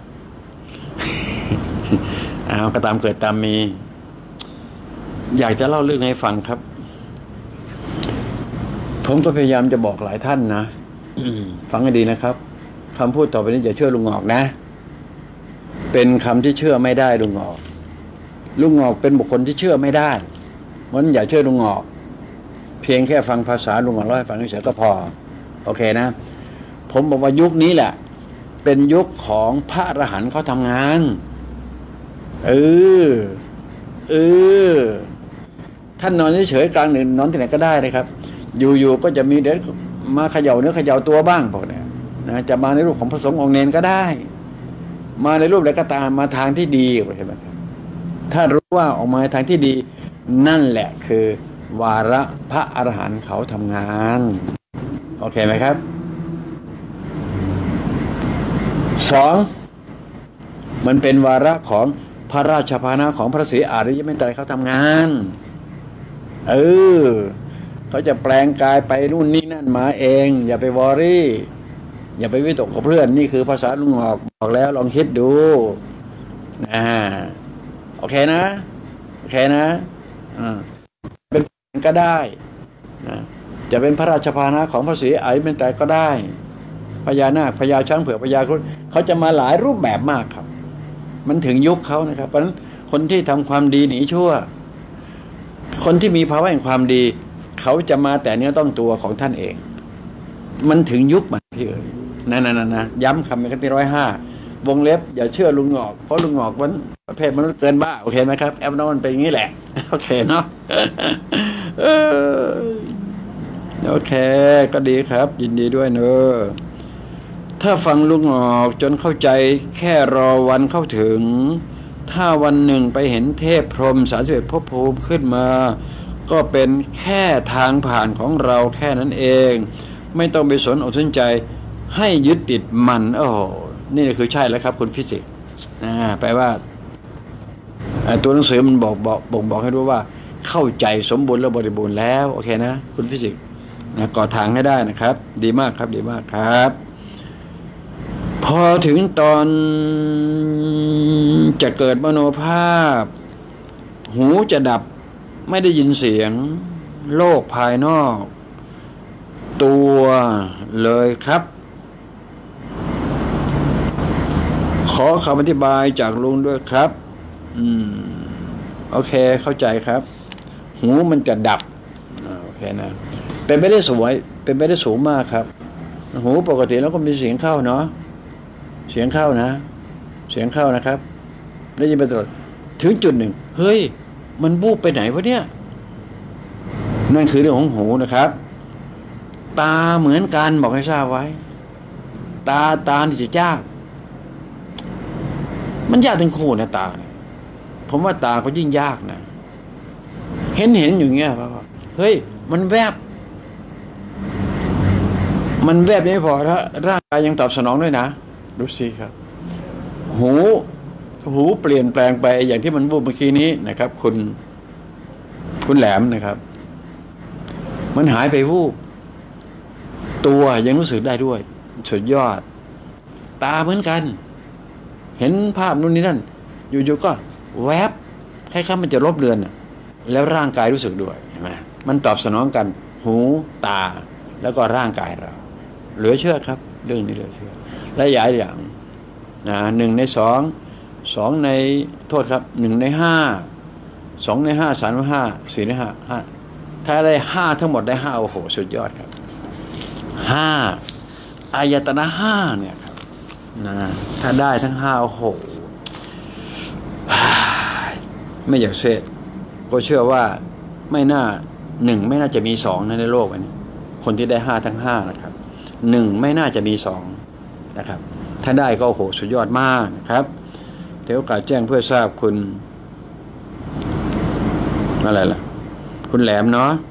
อ้าวก็ตามเกิดตามมีอยากจะเล่าเรื่องให้ฟังครับผมก็พยายามจะบอกหลายท่านนะฟังให้ดีนะครับคำพูดต่อไปนี้อย่าเชื่อลุงงอกนะเป็นคำที่เชื่อไม่ได้ลุงงอกลุงงอกเป็นบุคคลที่เชื่อไม่ได้มันอย่าเชื่อลุงงอกเพียงแค่ฟังภาษาลุงงอกเล่าให้ฟังเฉยๆก็พอโอเคนะผมบอกว่ายุคนี้แหละเป็นยุคของพระอรหันต์เขาทำงานเออเออท่านนอนเฉยๆกลางหนึ่งนอนที่ไหนก็ได้นะครับอยู่ๆก็จะมีเด็กมาเขย่าเนื้อเขย่าตัวบ้างพวกนี้นะจะมาในรูปของพระสงฆ์องค์เนรก็ได้มาในรูปอะไรก็ตามมาทางที่ดีใช่ไหมครับถ้ารู้ว่าออกมาทางที่ดีนั่นแหละคือวาระพระอรหันต์เขาทำงานโอเคไหมครับสองมันเป็นวาระของพระราชภาณะของพระศรีอริยเมตไตรเขาทำงานเออเขาจะแปลงกายไปนู่นนี่นั่นมาเองอย่าไปวอรี่อย่าไปวิตกกับเพื่อนนี่คือภาษาลุงออกบอกแล้วลองคิดดูนะโอเคนะโอเคนะอ่าเป็นก็ได้นะจะเป็นพระราชภาณะของพระศรีอริยเมตไตรก็ได้พญานาคพญาช้างเผือกพญาครุฑเขาจะมาหลายรูปแบบมากครับมันถึงยุคเขานะครับเพราะฉะนั้นคนที่ทำความดีหนีชั่วคนที่มีภาวะแห่งความดีเขาจะมาแต่เนื้อต้องตัวของท่านเองมันถึงยุคมันพี่เอ๋ยนั่นๆนะย้ำคำในขั้นที่ร้อยห้าวงเล็บอย่าเชื่อลุงงอกเพราะลุงงอกมันประเภทมนุษย์เกินบ้าโอเคไหมครับแอปนอนเป็นอย่างนี้แหละโอเคเนาะโอเคก็ดีครับยินดีด้วยเนอะถ้าฟังลุงงอกจนเข้าใจแค่รอวันเข้าถึงถ้าวันหนึ่งไปเห็นเทพพรหมสามสิบเอ็ดภพภูมิขึ้นมาก็เป็นแค่ทางผ่านของเราแค่นั้นเองไม่ต้องไปสนอกสนใจให้ยึดติดมันโอ้โหนี่คือใช่แล้วครับคุณฟิสิกส์นะแปลว่าตัวหนังสือมันบอกบอกบ่งบอกให้รู้ว่าเข้าใจสมบูรณ์และบริบูรณ์แล้วโอเคนะคุณฟิสิกส์นะก่อทางให้ได้นะครับดีมากครับดีมากครับพอถึงตอนจะเกิดมโนภาพหูจะดับไม่ได้ยินเสียงโลกภายนอกตัวเลยครับขอคำอธิบายจากลุงด้วยครับอืมโอเคเข้าใจครับหูมันจะดับโอเคนะเป็นไม่ได้สวยเป็นไม่ได้สูงมากครับหูปกติแล้วก็มีเสียงเข้าเนาะเสียงเข้านะเสียงเข้านะครับได้ยินไปตลอดถึงจุดหนึ่งเฮ้ยมันบูบไปไหนวะเนี่ยนั่นคือเรื่องของหูนะครับตาเหมือนกันบอกให้ทราบไว้ตาตาที่จะยากมันยากทั้งคู่นะตาเนี่ยผมว่าตาก็ยิ่งยากนะเห็นเห็นอยู่เงี้ยว่าเฮ้ยมันแวบมันแวบไม่พอแล้วร่างกายยังตอบสนองด้วยนะดูสิครับหูหูเปลี่ยนแปลงไปอย่างที่มันวูบเมื่อกี้นี้นะครับคุณคุณแหลมนะครับมันหายไปวูบตัวยังรู้สึกได้ด้วยสุดยอดตาเหมือนกันเห็นภาพนู่นนี่นั่นอยู่ๆก็แวบคล้ายๆมันจะลบเลือนแล้วร่างกายรู้สึกด้วยเห็นไหมมันตอบสนองกันหูตาแล้วก็ร่างกายเราเหลือเชื่อครับเรื่องนี้เหลือเชื่อและหลายอย่างนะหนึ่งในสองสองในโทษครับหนึ่งในห้าสองในห้าสามในห้าสี่ในห้าห้าถ้าได้ห้าทั้งหมดได้ห้าโอ้โหสุดยอดครับห้าอายตนะห้าเนี่ยครับนะถ้าได้ทั้งห้าโอ้โหไม่อยากเสียก็เชื่อว่าไม่น่าหนึ่งไม่น่าจะมีสองในโลกวันนี้คนที่ได้ห้าทั้งห้านะครับหนึ่งไม่น่าจะมีสองนะครับถ้าได้ก็โอ้โหสุดยอดมากนะครับเดี๋ยวโอกาสแจ้งเพื่อทราบคุณอะไรล่ะคุณแหลมเนาะ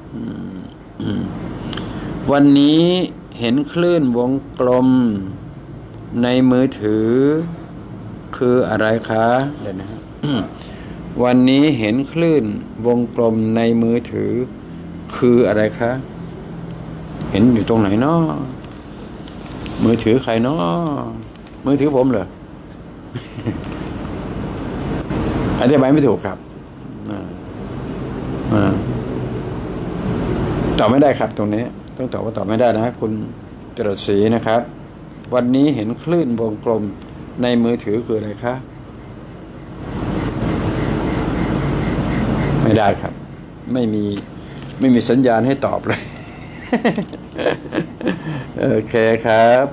วันนี้เห็นคลื่นวงกลมในมือถือคืออะไรคะเดี๋ยวนะวันนี้เห็นคลื่นวงกลมในมือถือคืออะไรคะเห็นอยู่ตรงไหนเนาะมือถือใครเนาะมือถือผมเหรออธิบายไม่ถูกครับตอบไม่ได้ครับตรงนี้ต้องตอบว่าตอบไม่ได้นะคุณจรศรีนะครับวันนี้เห็นคลื่นวงกลมในมือถือคืออะไรคะไม่ได้ครับไม่มีไม่มีสัญญาณให้ตอบเลย โอเคครับ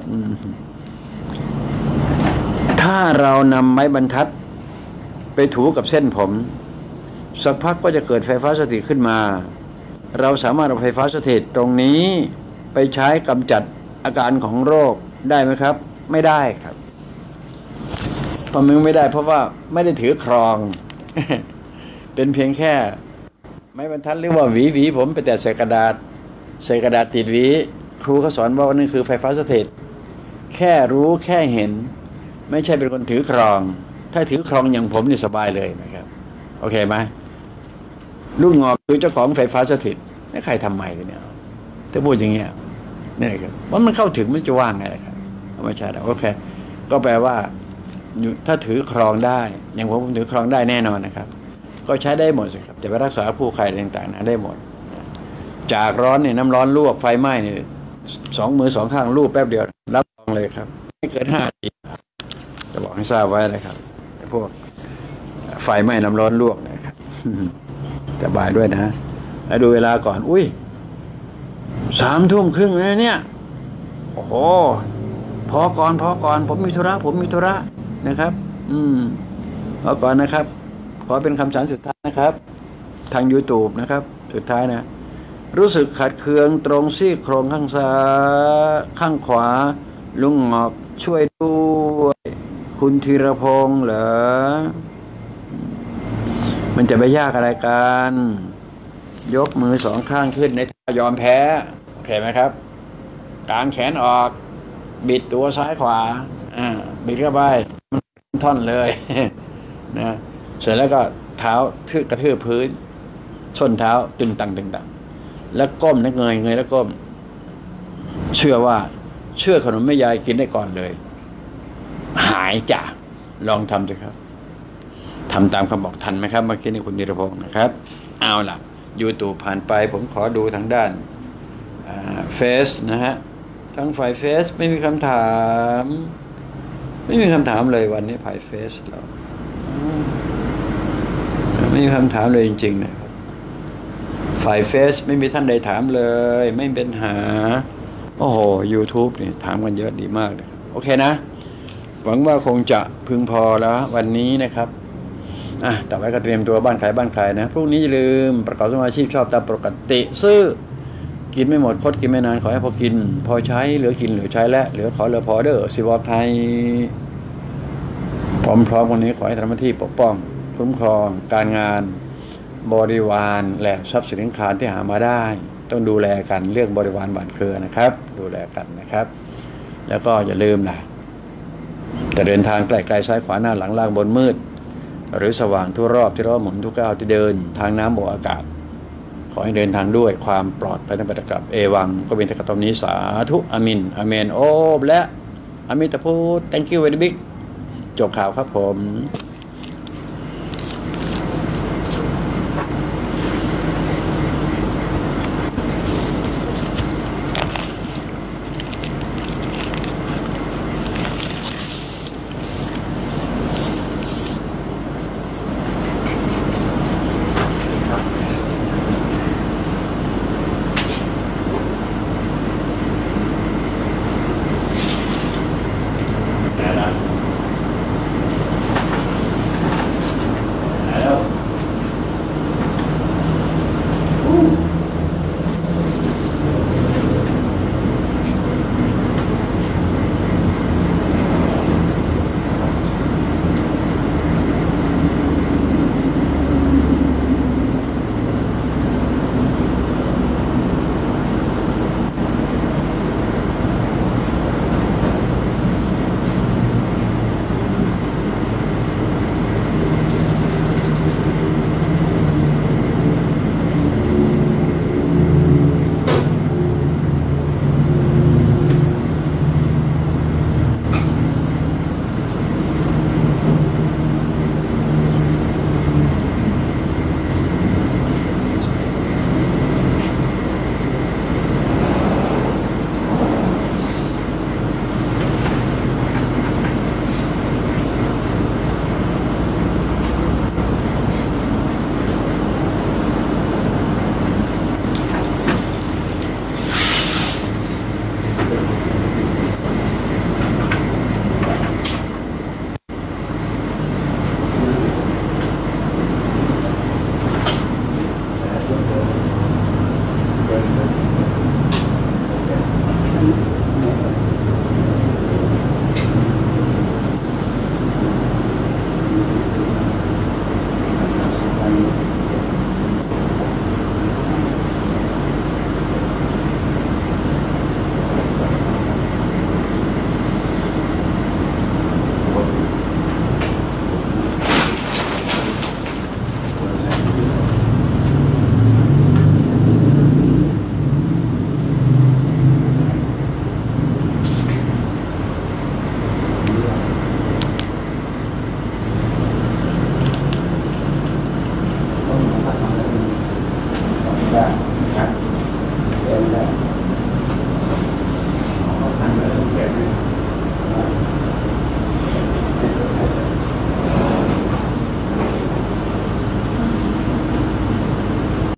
ถ้าเรานำไม้บรรทัดไปถูกับเส้นผมสักพักก็จะเกิดไฟฟ้าสถิตขึ้นมาเราสามารถเอาไฟฟ้าสถิตตรงนี้ไปใช้กำจัดอาการของโรคได้ไหมครับไม่ได้ครับเพราะมันไม่ได้เพราะว่าไม่ได้ถือครอง เป็นเพียงแค่ไม้บรรทัดหรือว่าหวีหวีผมไปแต่ใส่กระดาษใส่กระดาษติดหวีครูเขาสอนว่านั่นคือไฟฟ้าสถิตแค่รู้แค่เห็นไม่ใช่เป็นคนถือครองถ้าถือครองอย่างผมนี่สบายเลยนะครับโอเคไหมลูกงอกคือเจ้าของไฟฟ้าสถิตนี่ใครทำใหม่กันเนี่ยถ้าพูดอย่างเงี้ยนี่ครับว่ามันเข้าถึงมันจะว่างไงล่ะครับไม่ใช่แล้วโอเคก็แปลว่าถ้าถือครองได้อย่างผมผมถือครองได้แน่นอนนะครับก็ใช้ได้หมดสิครับจะไปรักษาผู้ใครต่างๆนะได้หมดจากร้อนเนี่ยน้ำร้อนลวกไฟไหม้เนี่ยสองมือสองข้างลูบแป๊บเดียวรับรองเลยครับไม่เกินห้านาทีจะบอกให้ทราบไว้เลยครับพวกไฟไหม้น้ำร้อนลวกนะครับสบายด้วยนะแล้วดูเวลาก่อนอุ้ยสามทุ่มครึ่งนะเนี่ยโอ้โหพอก่อนพอก่อนผมมีธุระผมมีธุระนะครับอืมพอก่อนนะครับขอเป็นคำสั่งสุดท้ายนะครับทาง YouTube นะครับสุดท้ายนะรู้สึกขัดเคืองตรงซี่โครงข้างซ้ายข้างขวาลุงหงอกช่วยด้วยคุณธีรพงษ์เหรอมันจะไปยากอะไรกันยกมือสองข้างขึ้นในท่ายอมแพ้โอเคไหมครับกางแขนออกบิดตัวซ้ายขวาอ่าบิดเข้าไปท่อนเลยนะเสร็จแล้วก็เท้าทื่อกระทืบพื้นส้นเท้าตึงตังตึงตังแล้วก้มแล้วเงยเงยแล้วก้มเชื่อว่าเชื่อขนมแม่ยายกินได้ก่อนเลยหายจ้ะลองทำสิครับทำตามคำบอกทันไหมครับเมื่อกี้นี่คุณธีรพงศ์นะครับเอาล่ะยูทูบผ่านไปผมขอดูทางด้านเฟซนะฮะทั้งฝ่ายเฟซไม่มีคำถามไม่มีคำถามเลยวันนี้ฝ่ายเฟซเราไม่มีคำถามเลยจริงๆนะครับฝ่ายเฟซไม่มีท่านใดถามเลยไม่เป็นหาโอ้โห YouTube นี่ถามกันเยอะดีมากเลยโอเคนะหวังว่าคงจะพึงพอแล้ววันนี้นะครับอ่ะต่อไปก็เตรียมตัวบ้านใครบ้านใครนะพรุ่งนี้อย่าลืมประกอบอาชีพชอบตามปกติซื้อกินไม่หมดคดกินไม่นานขอให้พอกินพอใช้เหลือกินเหลือใช้และเหลือขอเหลือพอเด้อสิวไทยพร้อมๆวันนี้ขอให้ทำหน้าที่ปกป้องคุ้มครองการงานบริวารและทรัพย์สินคารที่หามาได้ต้องดูแลกันเรื่องบริวารบ้านเครือนะครับดูแลกันนะครับแล้วก็อย่าลืมนะจะเดินทางไกลๆซ้ายขวาหน้าหลังล่างบนมืดหรือสว่างทั่วรอบที่รอบหมุนทุกก้าวที่เดินทางน้ำบกอากาศขอให้เดินทางด้วยความปลอดภัยทั้งปฏิกับเอวังก็เป็นแต่กับตอนนี้สาธุอามินอาเมนโอและอามิตาพุทธ thank you very big จบข่าวครับผม